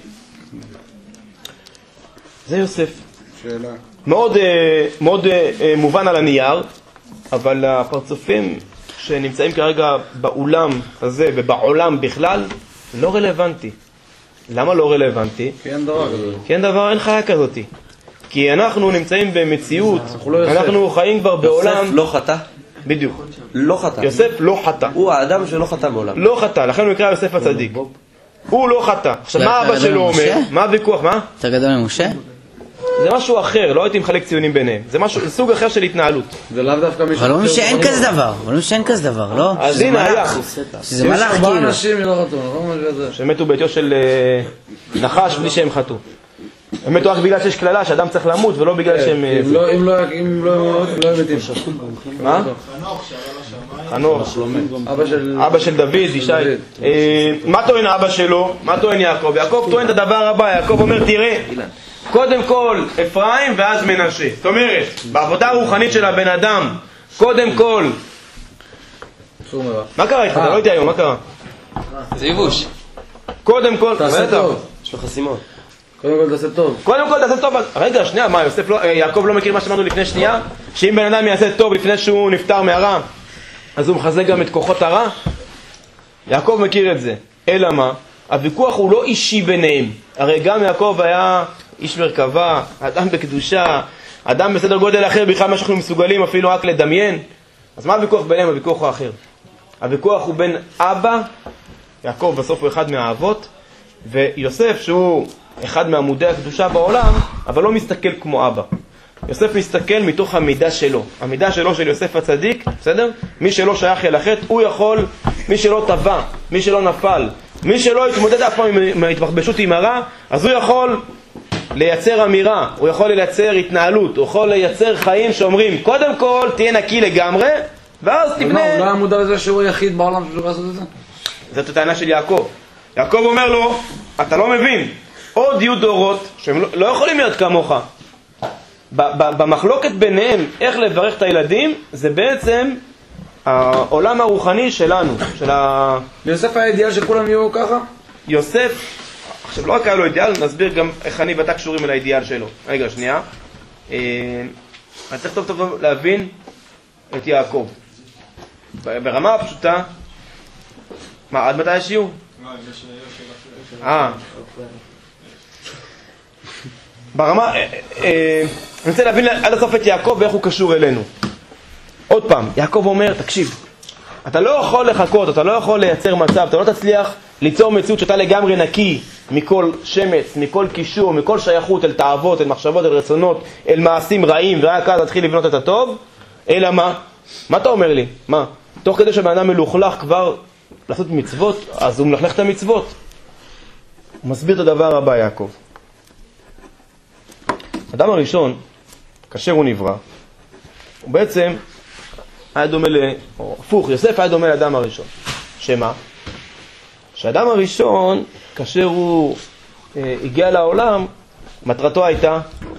זה יוסף. שאלה. מאוד, מאוד מובן על הנייר, אבל הפרצופים שנמצאים כרגע באולם הזה ובעולם בכלל לא רלוונטי. למה לא רלוונטי? כי אין דבר כזה. כי אין דבר, אין חיה כזאת. כי אנחנו נמצאים במציאות, אנחנו חיים כבר בעולם... יוסף לא חטא? בדיוק. לא חטא. יוסף לא חטא. הוא האדם שלא חטא בעולם. לא חטא, לכן הוא נקרא יוסף הצדיק. הוא לא חטא. עכשיו מה אבא שלו אומר? מה הוויכוח? מה? יותר גדול ממשה? זה משהו אחר, לא הייתי מחלק ציונים ביניהם. זה משהו, זה סוג אחר של התנהלות. זה לאו דווקא מישהו... אבל לא שאין כזה דבר, אבל לא שאין כזה דבר, לא? אז הנה היה. שזה מלאך כאילו. יש ארבעה אנשים לא חטאו, לא אומר כזה. שמתו בעטיו של נחש בלי שהם חטאו. הם מתו רק בגלל שיש כללה שאדם צריך למות ולא בגלל שהם... אם לא, אם לא, אם לא, לא מתים. מה? חנוך. אבא של... אבא של דוד, ישי. מה טוען אבא שלו? מה טוען יעקב? יעקב טוען את הדבר הבא, יעקב אומר תראה, קודם כל אפרים ואז מנשה. זאת אומרת, בעבודה הרוחנית של הבן אדם, קודם כל... מה קרה איתך? אתה לא הייתי היום, מה קרה? זה יבוש. קודם כל... תעשה טוב. יש לו חסימות. קודם כל תעשה טוב. קודם כל תעשה טוב. רגע, שנייה, מה, יוסף לא... יעקב לא מכיר מה שאמרנו לפני שנייה? שאם בן אדם יעשה טוב לפני שהוא נפטר מהרע, אז הוא מחזק גם את כוחות הרע? יעקב מכיר את זה. אלא מה? הוויכוח הוא לא אישי ביניהם. הרי גם יעקב היה איש מרכבה, אדם בקדושה, אדם בסדר גודל אחר, בכלל מה שאנחנו מסוגלים אפילו רק לדמיין. אז מה הוויכוח ביניהם? הוויכוח הוא אחר. הוויכוח הוא בין אבא, יעקב בסוף הוא אחד מהאבות, ויוסף שהוא אחד מעמודי הקדושה בעולם, אבל לא מסתכל כמו אבא. יוסף מסתכל מתוך המידה שלו. המידה שלו של יוסף הצדיק, בסדר? מי שלא שייך אל החטא, הוא יכול, מי שלא טבע, מי שלא נפל, מי שלא התמודד אף פעם עם ההתבחבשות עם הרע, אז הוא יכול לייצר אמירה, הוא יכול לייצר התנהלות, הוא יכול לייצר חיים שאומרים, קודם כל תהיה נקי לגמרי, ואז תבנה... הוא לא היה מודע לזה שהוא היחיד בעולם שלא לעשות את זה? זאת הטענה של יעקב. יעקב אומר לו, אתה לא מבין, עוד יהיו דורות שהם לא, לא יכולים להיות כמוך. במחלוקת ביניהם איך לברך את הילדים, זה בעצם העולם הרוחני שלנו, של ה... יוסף היה אידיאל שכולם יהיו ככה? יוסף, עכשיו לא רק היה לו אידיאל, נסביר גם איך אני ואתה קשורים אל האידיאל שלו. רגע, שנייה. אני צריך טוב טוב להבין את יעקב. ברמה הפשוטה, מה, עד מתי יש שיעור? אה. ברמה, אני רוצה להבין עד הסוף את יעקב ואיך הוא קשור אלינו. עוד פעם, יעקב אומר, תקשיב, אתה לא יכול לחכות, אתה לא יכול לייצר מצב, אתה לא תצליח ליצור מציאות שאתה לגמרי נקי מכל שמץ, מכל קישור, מכל שייכות אל תאוות, אל מחשבות, אל רצונות, אל מעשים רעים, ורק אז תתחיל לבנות את הטוב. אלא מה? מה אתה אומר לי? מה? תוך כדי שבן אדם מלוכלך כבר לעשות מצוות, אז הוא מלכלך את המצוות. הוא מסביר את הדבר הבא, יעקב. האדם הראשון, כאשר הוא נברא, הוא בעצם היה דומה ל... או הפוך, יוסף היה דומה לאדם הראשון. שמה? שהאדם הראשון, כאשר הוא אה, הגיע לעולם, מטרתו הייתה...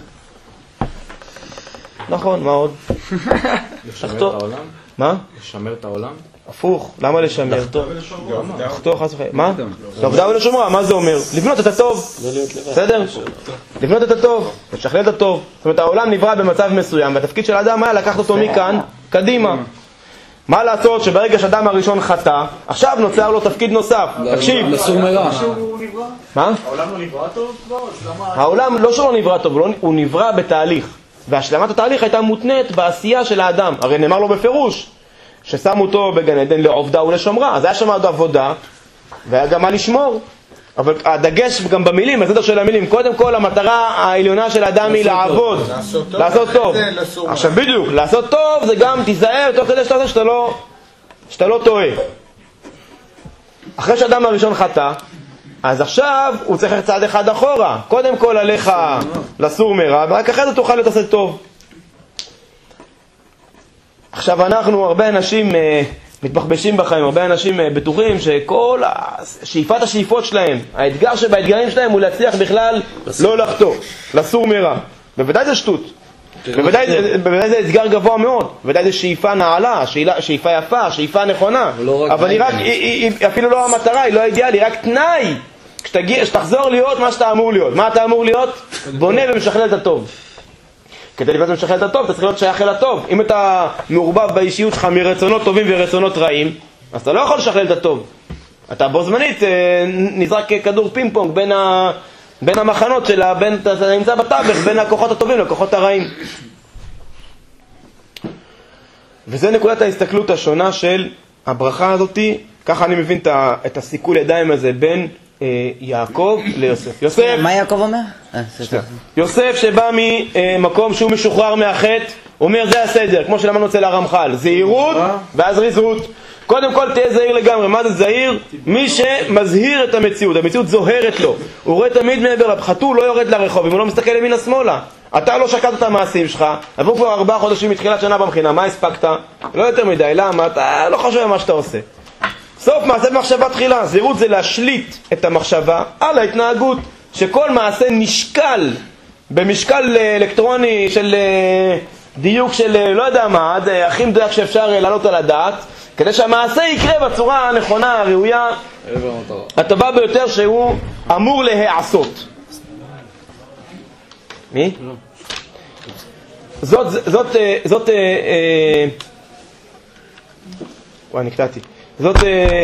נכון, מה עוד? לשמר את העולם? מה? לשמר את העולם? הפוך, למה לשמר? לחתור חס וחלילה. מה? לעובדה ולשומרה, מה זה אומר? לבנות את הטוב. בסדר? לבנות את הטוב, לשכלל את הטוב. זאת אומרת, העולם נברא במצב מסוים, והתפקיד של האדם היה לקחת אותו מכאן, קדימה. מה לעשות שברגע שהאדם הראשון חטא, עכשיו נוצר לו תפקיד נוסף. תקשיב. לסור מרע. מה? העולם לא נברא טוב? העולם לא שלא נברא טוב, הוא נברא בתהליך. והשלמת התהליך הייתה מותנית בעשייה של האדם. הרי נאמר לו בפירוש ששמו אותו בגן עדן לעובדה ולשומרה, אז היה שם עוד עבודה והיה גם מה לשמור. אבל הדגש גם במילים, הסדר של המילים, קודם כל המטרה העליונה של האדם היא לעבוד, לעשות טוב. עכשיו בדיוק, לעשות טוב זה גם תיזהר תוך כדי שאתה עושה שאתה לא שאתה לא טועה. אחרי שהאדם הראשון חטא, אז עכשיו הוא צריך צעד אחד אחורה. קודם כל עליך לסור מרע, ורק אחרי זה תוכל לתעשה טוב. עכשיו אנחנו, הרבה אנשים uh, מתבחבשים בחיים, הרבה אנשים uh, בטוחים שכל שאיפת השאיפות שלהם, האתגר שבאתגרים שלהם הוא להצליח בכלל לא לחטוא, לסור מרע. בוודאי זה שטות. בוודאי, בוודאי זה אתגר גבוה מאוד. בוודאי זה שאיפה נעלה, שאיפה יפה, שאיפה נכונה. אבל היא רק, היא, היא, היא אפילו לא המטרה, היא לא האידיאל, היא רק תנאי. כשתגיע, שתחזור להיות מה שאתה אמור להיות. מה אתה אמור להיות? בונה ומשכלל את הטוב. כדי לבנות ומשכלל את הטוב, אתה צריך להיות שייך אל הטוב. אם אתה מעורבב באישיות שלך מרצונות טובים ורצונות רעים, אז אתה לא יכול לשכלל את הטוב. אתה בו זמנית נזרק כדור פינג פונג בין, ה, בין המחנות שלה, בין, אתה נמצא בתווך בין הכוחות הטובים לכוחות הרעים. וזה נקודת ההסתכלות השונה של הברכה הזאת. ככה אני מבין את הסיכול ידיים הזה בין יעקב ליוסף. יוסף, מה יעקב אומר? יוסף שבא ממקום שהוא משוחרר מהחטא, אומר זה הסדר, כמו שלמדנו אצל הרמח"ל, זהירות ואז ריזות. קודם כל תהיה זהיר לגמרי. מה זה זהיר? מי שמזהיר את המציאות, המציאות זוהרת לו, הוא רואה תמיד מעבר לבחתו, לא יורד לרחוב, אם הוא לא מסתכל למין השמאלה. אתה לא שקעת את המעשים שלך, עברו כבר ארבעה חודשים מתחילת שנה במכינה, מה הספקת? לא יותר מדי, למה? אתה לא חושב על מה שאתה עושה. סוף מעשה במחשבה תחילה. זהירות זה להשליט את המחשבה על ההתנהגות, שכל מעשה נשקל במשקל אלקטרוני של דיוק של לא יודע מה, הכי מדויק שאפשר לעלות על הדעת, כדי שהמעשה יקרה בצורה הנכונה, הראויה, הטובה ביותר שהוא אמור להיעשות. מי? זאת, זאת, זאת, וואי, נקטעתי. זאת...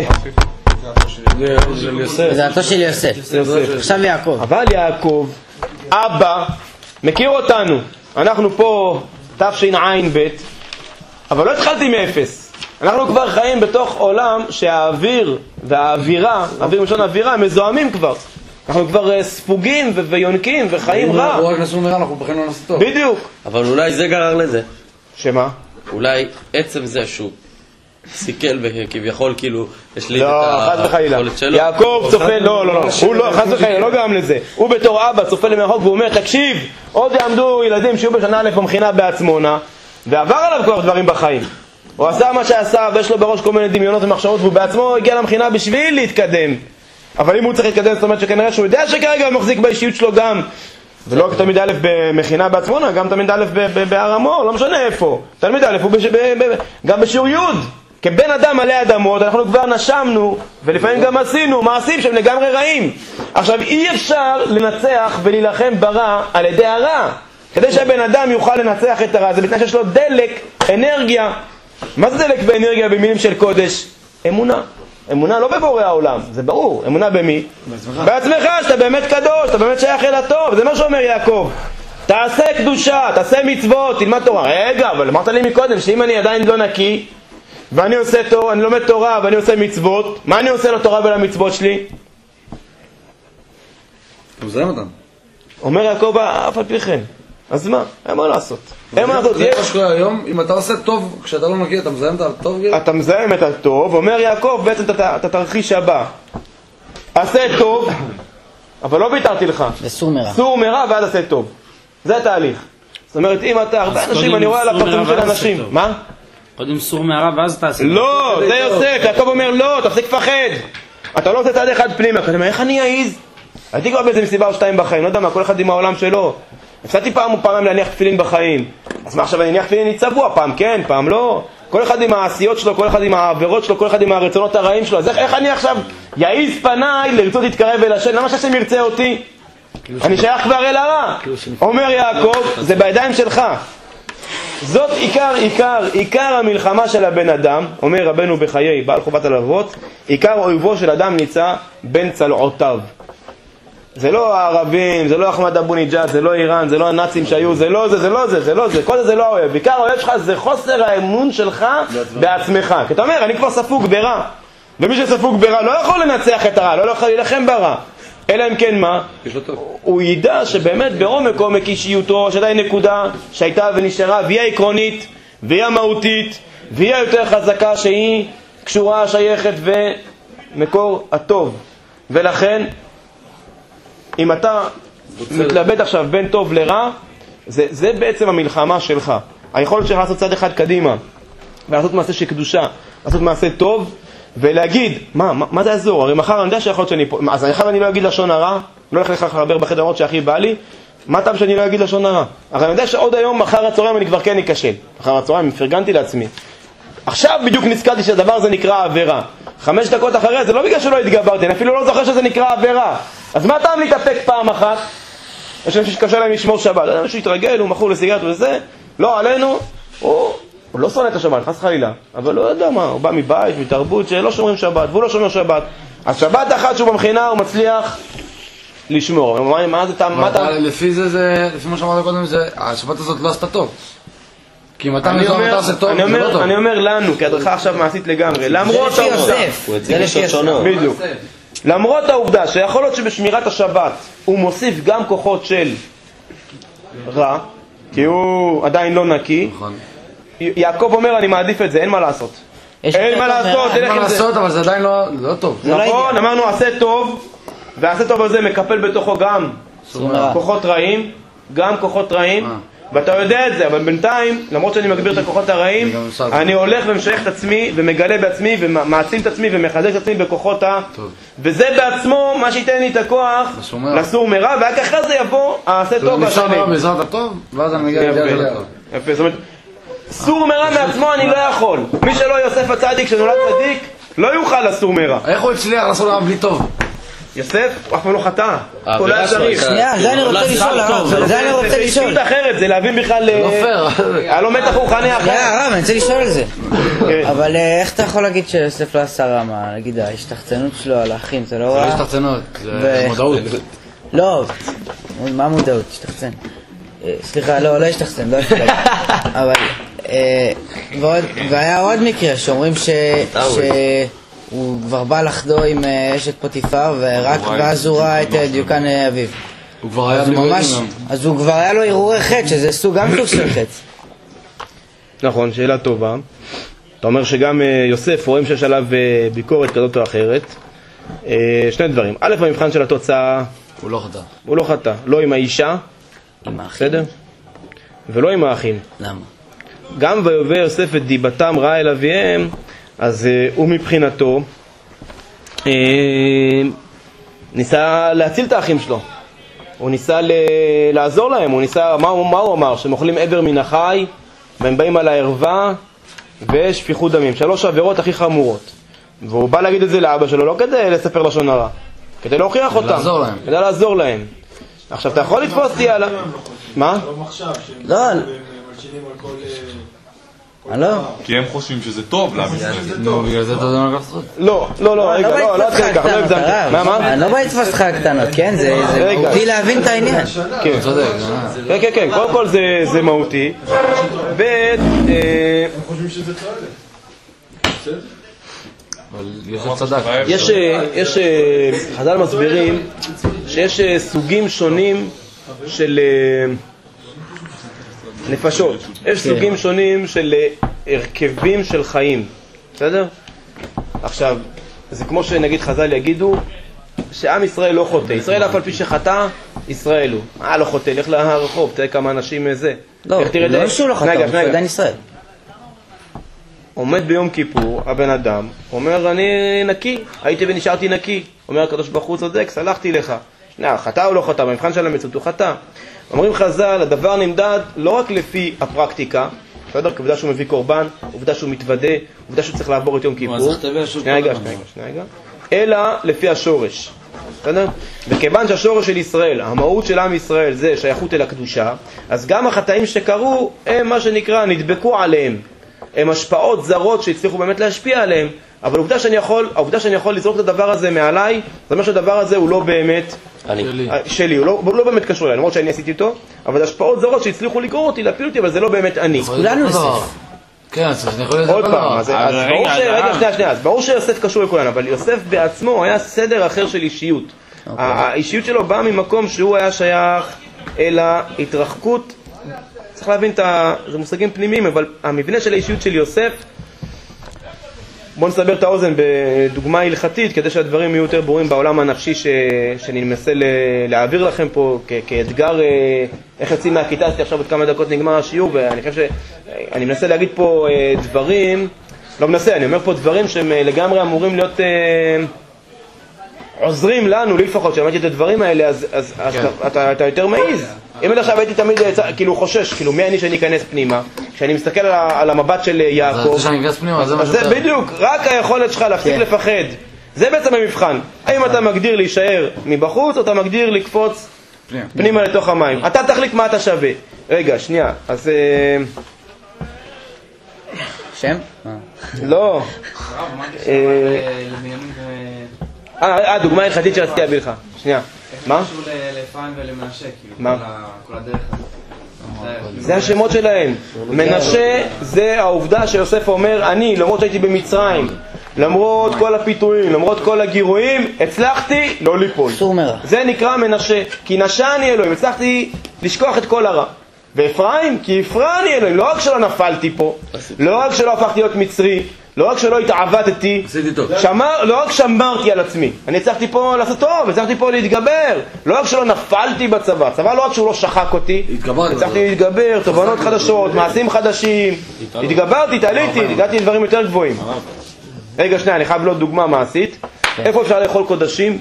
זה עתו של יוסף. עכשיו יעקב. אבל יעקב, אבא, מכיר אותנו. אנחנו פה תשע"ב, אבל לא התחלתי מאפס. אנחנו כבר חיים בתוך עולם שהאוויר והאווירה, האוויר משון האווירה, הם מזוהמים כבר. אנחנו כבר ספוגים ויונקים וחיים רע. אנחנו רק נסו מרע, אנחנו בכלל לא נסו טוב. בדיוק. אבל אולי זה גרר לזה. שמה? אולי עצם זה שהוא סיכל וכביכול כאילו השליט לא, את היכולת שלו. יעקב צופה, לא, לא, לא, הוא לא, חס וחלילה, לא גרם לזה. הוא בתור אבא צופה למרחוק והוא אומר, תקשיב, עוד יעמדו ילדים שיהיו בשנה א' במכינה בעצמונה, ועבר עליו כבר דברים בחיים. הוא עשה מה שעשה ויש לו בראש כל מיני דמיונות ומחשבות, והוא בעצמו הגיע למכינה בשביל להתקדם. אבל אם הוא צריך להתקדם, זאת אומרת שכנראה שהוא יודע שכרגע הוא מחזיק באישיות שלו גם, ולא רק תלמיד א' במכינה בעצמונה, גם תלמיד א' בהר המור, לא משנה איפה. תלמיד א' הוא גם בשיעור י'. כבן אדם עלי אדמות, אנחנו כבר נשמנו, ולפעמים גם עשינו מעשים שהם לגמרי רעים. עכשיו, אי אפשר לנצח ולהילחם ברע על ידי הרע. כדי שהבן אדם יוכל לנצח את הרע, זה בתנאי שיש לו דלק, אנרגיה. מה זה דלק ואנרגיה במילים של קודש? אמונה. אמונה לא בבורא העולם, זה ברור. אמונה במי? בעצמך, שאתה באמת קדוש, שאתה באמת שייך אל הטוב. זה מה שאומר יעקב. תעשה קדושה, תעשה מצוות, תלמד תורה. רגע, אבל אמרת לי מקודם שאם אני עדיין לא נקי, ואני עושה תורה, אני לומד תורה ואני עושה מצוות, מה אני עושה לתורה ולמצוות שלי? אתה מזהם אותם. אומר יעקב, אף על פי כן. אז מה? אין מה לעשות. אין מה לעשות. זה מה שקורה היום, אם אתה עושה טוב, כשאתה לא מכיר, אתה מזהם את הטוב? אתה מזהם את הטוב, אומר יעקב, בעצם את התרחיש הבא. עשה טוב, אבל לא ביטרתי לך. וסור מרע. סור מרע ועד עשה טוב. זה התהליך. זאת אומרת, אם אתה, הרבה אנשים, אני רואה על הפרצוף של אנשים. מה? קודם סור מהרע ואז תעשה. לא, זה יוסף. יעקב אומר, לא, תפסיק לפחד. אתה לא עושה צעד אחד פנימה. אתה אומר, איך אני אעז? הייתי כבר באיזה מסיבה או שתיים בחיים, לא יודע מה, כל אחד עם העולם שלו. הפסדתי פעם ופעם להניח תפילין בחיים. אז מה עכשיו, אני אניח תפילין צבוע, פעם כן, פעם לא. כל אחד עם העשיות שלו, כל אחד עם העבירות שלו, כל אחד עם הרצונות הרעים שלו. אז איך, איך אני עכשיו יעיז פניי לרצות להתקרב אל השם? למה שהשם ירצה אותי? אני שייך כבר אל הרע. אומר יעקב, זה בידיים שלך. זאת עיקר, עיקר, עיקר המלחמה של הבן אדם, אומר רבנו בחיי, בעל חובת הלבבות, עיקר אויבו של אדם נמצא בין צלעותיו. זה לא הערבים, זה לא אחמד אבו ניג'אד, זה לא איראן, זה לא הנאצים שהיו, זה לא זה, זה לא זה, זה לא זה, כל זה זה לא האויב. עיקר האויב שלך זה חוסר האמון שלך בעצמך. כי אתה אומר, אני כבר ספוג ברע. ומי שספוג ברע לא יכול לנצח את הרע, לא יכול להילחם ברע. אלא אם כן מה? הוא ידע שבאמת בעומק עומק אישיותו, שעדיין נקודה שהייתה ונשארה, והיא העקרונית, והיא המהותית, והיא היותר חזקה שהיא קשורה, שייכת ומקור הטוב. ולכן, אם אתה מתלבט עכשיו בין טוב לרע, זה, זה בעצם המלחמה שלך. היכולת שלך לעשות צד אחד קדימה, ולעשות מעשה של קדושה, לעשות מעשה טוב, ולהגיד, מה, מה, מה זה יעזור? הרי מחר אני יודע שיכול להיות שאני פה, אז מחר אני לא אגיד לשון הרע, לא הולך לך לחבר בחדר עוד שהכי בא לי, מה טעם שאני לא אגיד לשון הרע? הרי אני יודע שעוד היום, מחר הצהריים אני כבר כן אכשל. מחר הצהריים, פרגנתי לעצמי. עכשיו בדיוק נזכרתי שהדבר הזה נקרא עבירה. חמש דקות אחרי, זה לא בגלל שלא התגברתי, אני אפילו לא זוכר שזה נקרא עבירה. אז מה טעם להתאפק פעם אחת? יש אנשים שקשה להם לשמור שבת, אנשים שהתרגל, הוא מכור לסיגריות וזה, לא עלינו, הוא, הוא לא שונא את השבת, חס חלילה, אבל לא יודע מה, הוא בא מבית, מתרבות שלא שומרים שבת, והוא לא שומר שבת. אז שבת אחת שהוא במכינה, הוא מצליח לשמור. מה, מה זה טעם? לפי זה, זה, לפי מה שאמרת קודם, זה, השבת הזאת לא עשתה טוב. כי אם אתה מזור אתה עושה טוב, זה לא טוב. אני אומר לנו, כי הדרכה עכשיו מעשית לגמרי, למרות העובדה, בדיוק, למרות העובדה שיכול להיות שבשמירת השבת הוא מוסיף גם כוחות של רע, כי הוא עדיין לא נקי, יעקב אומר אני מעדיף את זה, אין מה לעשות. אין מה לעשות, אין מה לעשות, אבל זה עדיין לא טוב. נכון, אמרנו עשה טוב, ועשה טוב הזה מקפל בתוכו גם כוחות רעים, גם כוחות רעים, ואתה יודע את זה, אבל בינתיים, למרות שאני מגביר את הכוחות הרעים, אני הולך ומשייך את עצמי, ומגלה בעצמי, ומעצים את עצמי, ומחזק את עצמי בכוחות ה... וזה בעצמו מה שייתן לי את הכוח לסור מרע, ורק אחרי זה יבוא, העשה טוב והשני. נשאר בעזרת הטוב, ואז אני מגיע לידי הטוב. יפה, זאת אומרת, סור מרע מעצמו אני לא יכול. מי שלא יוסף הצדיק, שנולד צדיק, לא יוכל לסור מרע. איך הוא הצליח לסור מרע בלי טוב? יוסף, הוא אף פעם לא חטא. שנייה, זה אני רוצה לשאול, זה אני רוצה לשאול. זה אישיות אחרת, זה להבין בכלל... לא פייר. היה לו מתח רוחני אחר. יא, רב, אני רוצה לשאול על זה. אבל איך אתה יכול להגיד שיוסף לא עשה רע? מה, נגיד, ההשתחצנות שלו על האחים, זה לא רע? זה לא השתחצנות, זה מודעות. לא, מה מודעות? השתחצן. סליחה, לא, לא השתחצן, לא השתחצן. אבל... והיה עוד מקרה שאומרים ש... הוא כבר בא לחדו עם אשת פוטיפר, ורק ואז הוא ראה את דיוקן אביו. הוא כבר היה ממש... אז הוא כבר היה לו הרהורי חטא, שזה סוג גם סוג של חטא. נכון, שאלה טובה. אתה אומר שגם יוסף רואים שיש עליו ביקורת כזאת או אחרת. שני דברים. א', במבחן של התוצאה... הוא לא חטא. הוא לא חטא. לא עם האישה. עם האחים. בסדר? ולא עם האחים. למה? גם ויובא יוסף את דיבתם רעה אל אביהם, אז uh, הוא מבחינתו uh, ניסה להציל את האחים שלו, הוא ניסה ל- לעזור להם, הוא ניסה, מה, מה הוא אמר? שהם אוכלים עבר מן החי והם באים על הערווה ושפיכות דמים, שלוש עבירות הכי חמורות, והוא בא להגיד את זה לאבא שלו לא כדי לספר לשון הרע, כדי להוכיח אותם, לעזור להם. כדי לעזור להם. עכשיו אתה יכול לתפוס אותי על... מה? לא מחשב שהם לא מלשינים על כל... לא. כי הם חושבים שזה טוב לעם ישראל. נו, בגלל זה אתה יודע מה לעשות? לא, לא, לא, רגע, לא, לא תתחיל כך, לא הגזמתי. מה, מה? אני לא בא לתפוס לך הקטנות, כן? זה מהותי להבין את העניין. כן, כן, כן, כן, קודם כל זה מהותי. ו... הם חושבים שזה צועלת. אבל יוסף צדק. יש, יש, חז"ל מסבירים שיש סוגים שונים של נפשות. יש סוגים שונים של הרכבים של חיים. בסדר? עכשיו, זה כמו שנגיד חז"ל יגידו, שעם ישראל לא חוטא. ישראל אף על פי שחטא, ישראל הוא. אה, לא חוטא, לך לרחוב, תראה כמה אנשים זה. לא, לא שהוא לא חטא, הוא עדיין ישראל. עומד ביום כיפור, הבן אדם, אומר, אני נקי, הייתי ונשארתי נקי. אומר הקדוש ברוך הוא צודק, סלחתי לך. שנייה, חטא או לא חטא? במבחן של המציאות הוא חטא. אומרים חז"ל, הדבר נמדד לא רק לפי הפרקטיקה, בסדר? כעובדה שהוא מביא קורבן, עובדה שהוא מתוודה, עובדה שהוא צריך לעבור את יום כיפור. שנייה רגע, שנייה רגע. אלא לפי השורש. בסדר? וכיוון שהשורש של ישראל, המהות של עם ישראל זה שייכות אל הקדושה, אז גם החטאים שקרו הם מה שנקרא נדבקו עליהם. הם השפעות זרות שהצליחו באמת להשפיע עליהם, אבל העובדה שאני יכול, העובדה שאני יכול לזרוק את הדבר הזה מעליי, זה אומר שהדבר הזה הוא לא באמת אני. שלי, הוא לא, הוא לא באמת קשור אליי, למרות שאני עשיתי אותו, אבל השפעות זרות שהצליחו לגרור אותי, להפיל אותי, אבל זה לא באמת אני. כולנו יוסף. כן, אז אני יכול לדבר. עוד פעם, אז ברור ש... רגע, שנייה, שנייה, אז ברור שיוסף קשור לכולנו, אבל יוסף בעצמו היה סדר אחר של אישיות. האישיות שלו באה ממקום שהוא היה שייך אל ההתרחקות. צריך להבין את ה... זה מושגים פנימיים, אבל המבנה של האישיות של יוסף, בואו נסבר את האוזן בדוגמה הלכתית, כדי שהדברים יהיו יותר ברורים בעולם הנפשי ש... שאני מנסה ל... להעביר לכם פה כ... כאתגר, איך יוצאים מהכיתה, אז עכשיו עוד כמה דקות נגמר השיעור, ואני חושב שאני מנסה להגיד פה דברים, לא מנסה, אני אומר פה דברים שהם לגמרי אמורים להיות עוזרים לנו, לי לפחות, כשאמרתי את הדברים האלה, אז, אז, אז אתה, אתה, אתה יותר מעיז. אם עכשיו הייתי תמיד כאילו חושש, כאילו מי אני שאני אכנס פנימה, כשאני מסתכל על, על המבט של יעקב, אז שאני אכנס פנימה, זה אז זה בדיוק, רק היכולת שלך להפסיק לפחד. זה בעצם המבחן. האם אתה מגדיר להישאר מבחוץ, או אתה מגדיר לקפוץ פנימה לתוך המים. אתה תחליט מה אתה שווה. רגע, שנייה, אז... שם? לא. אה, דוגמה הלכתית שרציתי להביא לך. שנייה. מה? קשור לאפרים ולמנשה, כאילו, מה? כל הדרך הזאת. זה השמות שלהם. מנשה זה העובדה שיוסף אומר, אני, למרות שהייתי במצרים, למרות כל הפיתויים, למרות כל הגירויים, הצלחתי לא ליפול. זה נקרא מנשה, כי נשה אני אלוהים, הצלחתי לשכוח את כל הרע. ואפרים, כי אפרני אלוהים, לא רק שלא נפלתי פה, לא רק שלא הפכתי להיות מצרי, לא רק שלא התעוותתי, שמר, לא רק שמרתי על עצמי, אני הצלחתי פה לעשות טוב, הצלחתי פה להתגבר, לא רק שלא נפלתי בצבא, הצבא לא רק שהוא לא שחק אותי, הצלחתי להתגבר, תובנות חדשות, מעשים חדשים, התגברתי, תעליתי, הגעתי לדברים יותר גבוהים. רגע שנייה, אני חייב לו דוגמה מעשית. איפה אפשר לאכול קודשים?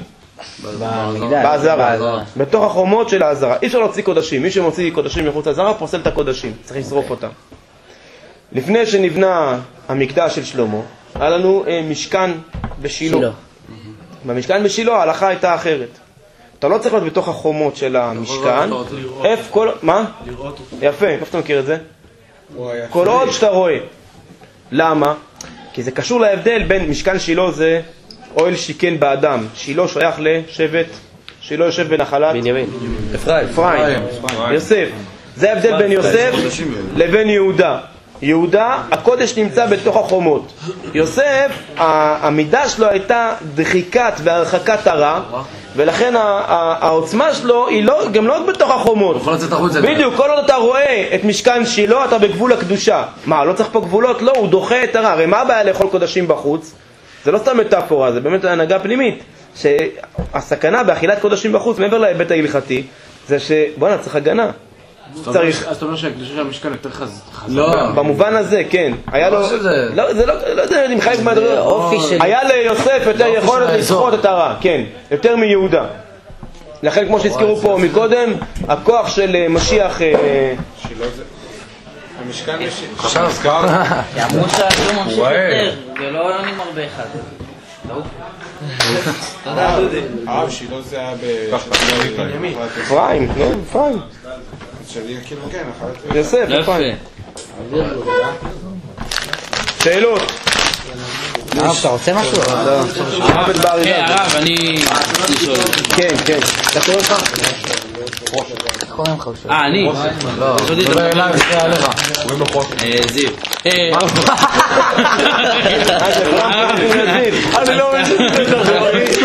בעזרה, בתוך החומות של העזרה. אי אפשר להוציא קודשים, מי שמוציא קודשים מחוץ לעזרה פוסל את הקודשים, צריך לשרוף אותם. לפני שנבנה המקדש של שלמה, היה לנו אה, משכן בשילה. במשכן בשילה ההלכה הייתה אחרת. אתה לא צריך להיות בתוך החומות של המשכן. איפה כל... מה? יפה, איפה אתה מכיר את זה? כל עוד שאתה רואה. למה? כי זה קשור להבדל בין משכן שילה זה אוהל שיקן באדם. שילה שייך לשבט, שילה יושב בנחלת בנימין, אפרים, אפרים, יוסף. זה ההבדל בין יוסף לבין יהודה. יהודה, הקודש נמצא בתוך החומות. יוסף, המידה שלו הייתה דחיקת והרחקת הרע, ולכן העוצמה שלו היא לא, גם לא בתוך החומות. בדיוק, כל עוד אתה רואה את משכן שילה, אתה בגבול הקדושה. מה, לא צריך פה גבולות? לא, הוא דוחה את הרע. הרי מה הבעיה לאכול קודשים בחוץ? זה לא סתם מטאפורה, זה באמת הנהגה פנימית. שהסכנה באכילת קודשים בחוץ, מעבר להיבט ההלכתי, זה שבואנה, צריך הגנה. צריך. אז אתה אומר שהקדושה של המשכן יותר חזקה? לא, במובן הזה, כן. היה לו... לא, זה לא... לא יודע, אני מחייב מהדבר. היה ליוסף יותר יכולת לסחוט את הרע, כן. יותר מיהודה. לכן, כמו שהזכירו פה מקודם, הכוח של משיח... המשכן משיח. עכשיו הזכר. אמרו שהשום ממשיך יותר, ולא עונים הרבה אחד. תודה, דודי. אה, שילה זה היה ב... אפרים, לא, אפרים. שלי כאילו כן, אחת... יוסף, אפרים. שאלות. הרב, אתה רוצה משהו? כן, הרב, אני... כן, כן. אתה קורא לך? אה, אני? לא, לא, לא, לא, לא, לא, לא, זיו. אני לא מבין את זה,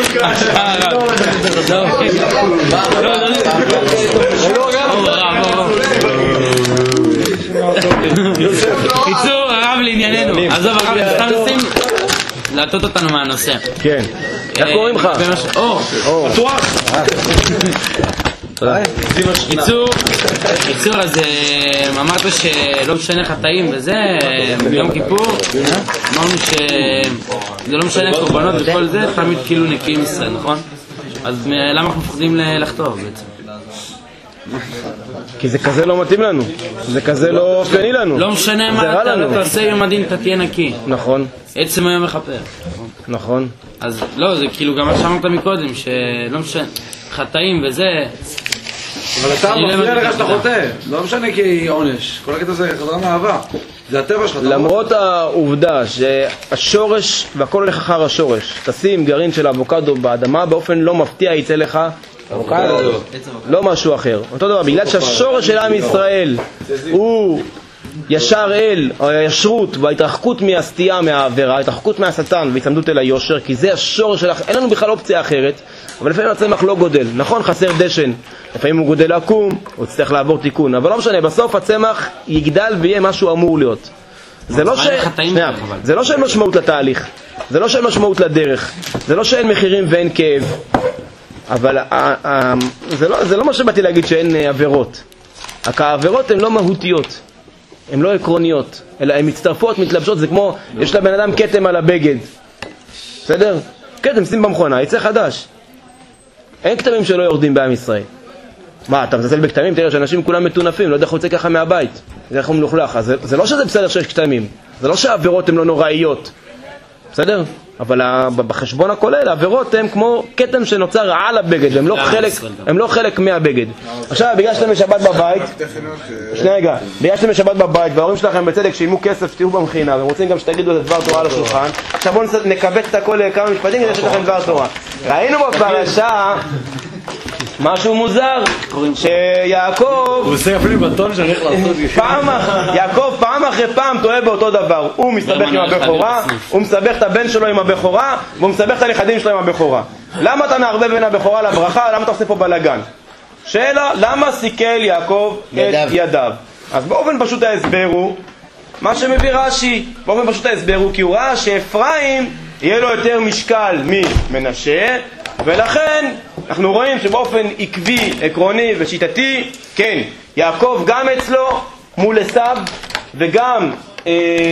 קיצור, הרב לענייננו. עזוב הרב, סתם נשים להטות אותנו מהנושא. כן. איך קוראים לך? אור. בטוח? קיצור, קיצור, אז אמרת שלא משנה חטאים וזה, ביום כיפור, אמרנו שזה לא משנה קורבנות וכל זה, תמיד כאילו נקיים ישראל, נכון? אז למה אנחנו מפחדים לחטוא בעצם? כי זה כזה לא מתאים לנו, זה כזה לא אופייני לנו. לא משנה מה אתה תעשה יום הדין, אתה תהיה נקי. נכון. עצם היום מחפר. נכון. אז לא, זה כאילו גם מה שאמרת מקודם, שלא משנה, חטאים וזה... אבל אתה מפריע לך שאתה חוטא, לא משנה כי עונש, כל הקטע זה חזרה מאהבה, זה הטבע שלך. למרות העובדה שהשורש, והכל הולך אחר השורש, תשים גרעין של אבוקדו באדמה, באופן לא מפתיע יצא לך אבוקדו, לא משהו אחר. אותו דבר, בגלל שהשורש של עם ישראל הוא ישר אל, הישרות וההתרחקות מהסטייה, מהעבירה, ההתרחקות מהשטן והצמדות אל היושר, כי זה השורש שלך, אין לנו בכלל אופציה אחרת. אבל לפעמים הצמח לא גודל, נכון, חסר דשן, לפעמים הוא גודל עקום, הוא צריך לעבור תיקון, אבל לא משנה, בסוף הצמח יגדל ויהיה משהו אמור להיות. זה לא ש... שנייה, זה לא שאין משמעות לתהליך, זה לא שאין משמעות לדרך, זה לא שאין מחירים ואין כאב, אבל זה לא, זה לא מה שבאתי להגיד שאין עבירות. העבירות הן לא מהותיות, הן לא עקרוניות, אלא הן מצטרפות, מתלבשות, זה כמו, יש לבן אדם כתם על הבגד, בסדר? כתם, שים במכונה, יצא חדש. אין כתמים שלא יורדים בעם ישראל. מה, אתה מזלזל בכתמים? תראה שאנשים כולם מטונפים, לא יודע איך הוא יוצא ככה מהבית, זה איך הוא מלוכלך. זה, זה לא שזה בסדר שיש כתמים, זה לא שהעבירות הן לא נוראיות, בסדר? אבל בחשבון הכולל, העבירות הן כמו כתם שנוצר על הבגד, הם לא חלק, הם לא חלק מהבגד. עכשיו, בגלל שאתם בשבת בבית, שני רגע, בגלל שאתם בשבת בבית, וההורים שלכם בצדק שילמו כסף, תהיו במכינה, והם רוצים גם שתגידו את דבר תורה על השולחן, עכשיו בואו נקבץ את הכל לכמה משפטים כדי שיש לכם דבר תורה. ראינו בפרשה משהו מוזר, שיעקב הוא עושה אפילו בטון שאני הולך לעשות פעם, יעקב פעם אחרי פעם טועה באותו דבר. הוא מסתבך עם הבכורה, הוא מסבך את הבן שלו עם הבכורה, והוא מסבך את הנכדים שלו עם הבכורה. למה אתה מערבב בין הבכורה לברכה? למה אתה עושה פה בלגן? שאלה, למה סיכל יעקב את ידיו? אז באופן פשוט ההסבר הוא מה שמביא רש"י. באופן פשוט ההסבר הוא כי הוא ראה שאפרים יהיה לו יותר משקל ממנשה, ולכן אנחנו רואים שבאופן עקבי, עקרוני ושיטתי, כן, יעקב גם אצלו מול עשיו וגם אה,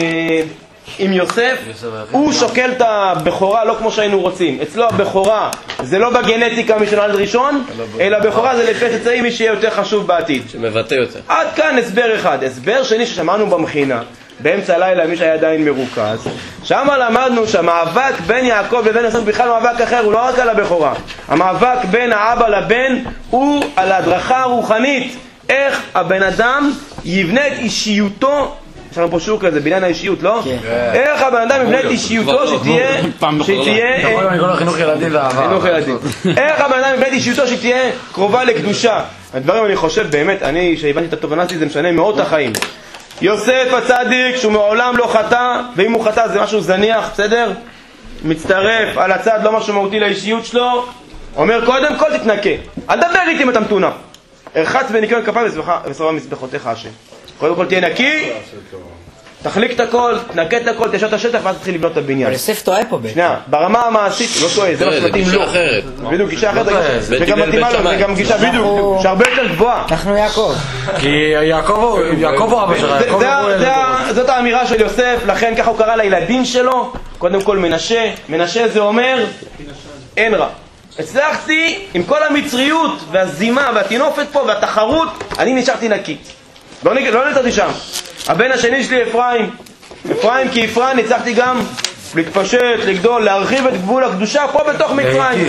עם יוסף, הוא שוקל את הבכורה לא כמו שהיינו רוצים. אצלו הבכורה זה לא בגנטיקה מי שנולד ראשון, אלא הבכורה זה לפי צאצאי מי שיהיה יותר חשוב בעתיד, שמבטא יותר. עד כאן הסבר אחד. הסבר שני ששמענו במכינה באמצע הלילה, מי שהיה עדיין מרוכז, שם למדנו שהמאבק בין יעקב לבין עשיו בכלל מאבק אחר, הוא לא רק על הבכורה. המאבק בין האבא לבן הוא על ההדרכה הרוחנית, איך הבן אדם יבנה את אישיותו. יש לנו פה שיעור כזה, בעניין האישיות, לא? איך הבן אדם יבנה את אישיותו שתהיה... שתהיה... חינוך ילדים ואהבה. חינוך ילדים. איך הבן אדם יבנה את אישיותו שתהיה קרובה לקדושה. הדברים אני חושב באמת, אני שהבנתי את התובנה שלי, זה משנה מאות החיים. יוסף הצדיק שהוא מעולם לא חטא, ואם הוא חטא זה משהו זניח, בסדר? מצטרף על הצד לא משהו מהותי לאישיות שלו, אומר קודם כל תתנקה, אל דבר איתי אם אתה מטונף, הרחץ בניקיון כפיים ושרוע מזבחותיך השם. קודם כל תהיה נקי, תחליק את הכל, תנקה את הכל, תשע את השטח ואז תתחיל לבנות את הבניין. יוסף טועה פה בעצם. שנייה, ברמה המעשית, לא טועה, זה מה שמתאים לו. בדיוק, גישה אחרת, וגם מתאימה לו, וגם גישה בדיוק, שהרבה יותר גבוהה. אנחנו יעקב. כי יעקב הוא אבא שלך. זאת האמירה של יוסף, לכן ככה הוא קרא לילדים שלו, קודם כל מנשה. מנשה זה אומר, אין רע. הצלחתי עם כל המצריות והזימה והתינופת פה והתחרות, אני נשארתי נקי. לא נצאתי שם. הבן השני שלי אפרים, אפרים כי אפרים הצלחתי גם להתפשט, לגדול, להרחיב את גבול הקדושה פה בתוך מצרים.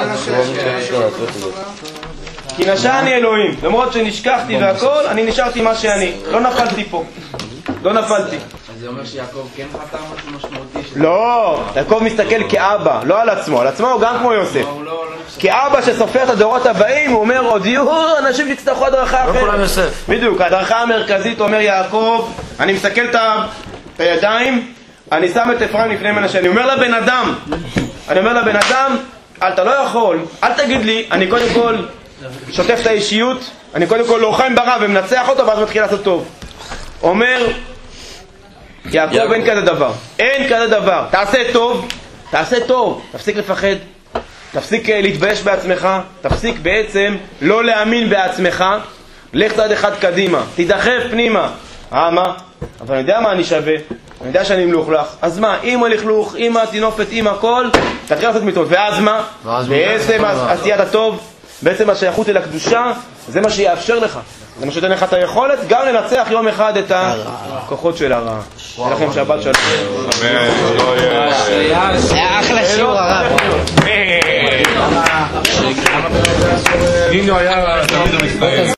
כי נשאני אלוהים, למרות שנשכחתי והכל, אני נשארתי מה שאני, לא נפלתי פה, לא נפלתי. אז זה אומר שיעקב כן חטא משהו משמעותי? לא, יעקב מסתכל כאבא, לא על עצמו, על עצמו הוא גם כמו יוסף. כאבא שסופר את הדורות הבאים, הוא אומר עוד יהיו אנשים שיצטרכו הדרכה אחרת. לא כולם יוסף. בדיוק, ההדרכה המרכזית אומר יעקב, אני מסתכל את את הידיים, אני שם את אפרים לפני מנשה. אני אומר לבן אדם, אני אומר לבן אדם, אתה לא יכול, אל תגיד לי, אני קודם כל שוטף את האישיות, אני קודם כל לוחם ברע ומנצח אותו ואז מתחיל לעשות טוב. אומר יעקב, אין כזה דבר, אין כזה דבר, תעשה טוב, תעשה טוב, תפסיק לפחד, תפסיק להתבייש בעצמך, תפסיק בעצם לא להאמין בעצמך, לך צעד אחד קדימה, תדחף פנימה. אה מה? אבל אני יודע מה אני שווה, אני יודע שאני מלוכלך, אז מה, עם הלכלוך, עם התינופת, עם הכל, תתחיל לעשות מיטות, ואז מה? בעצם עשיית הטוב, בעצם השייכות אל הקדושה, זה מה שיאפשר לך, זה מה שייתן לך את היכולת גם לנצח יום אחד את הכוחות של הרע. שיהיה לכם שבת שלום. היה אחלה שיעור הרב. נינו היה תמיד המסתיים.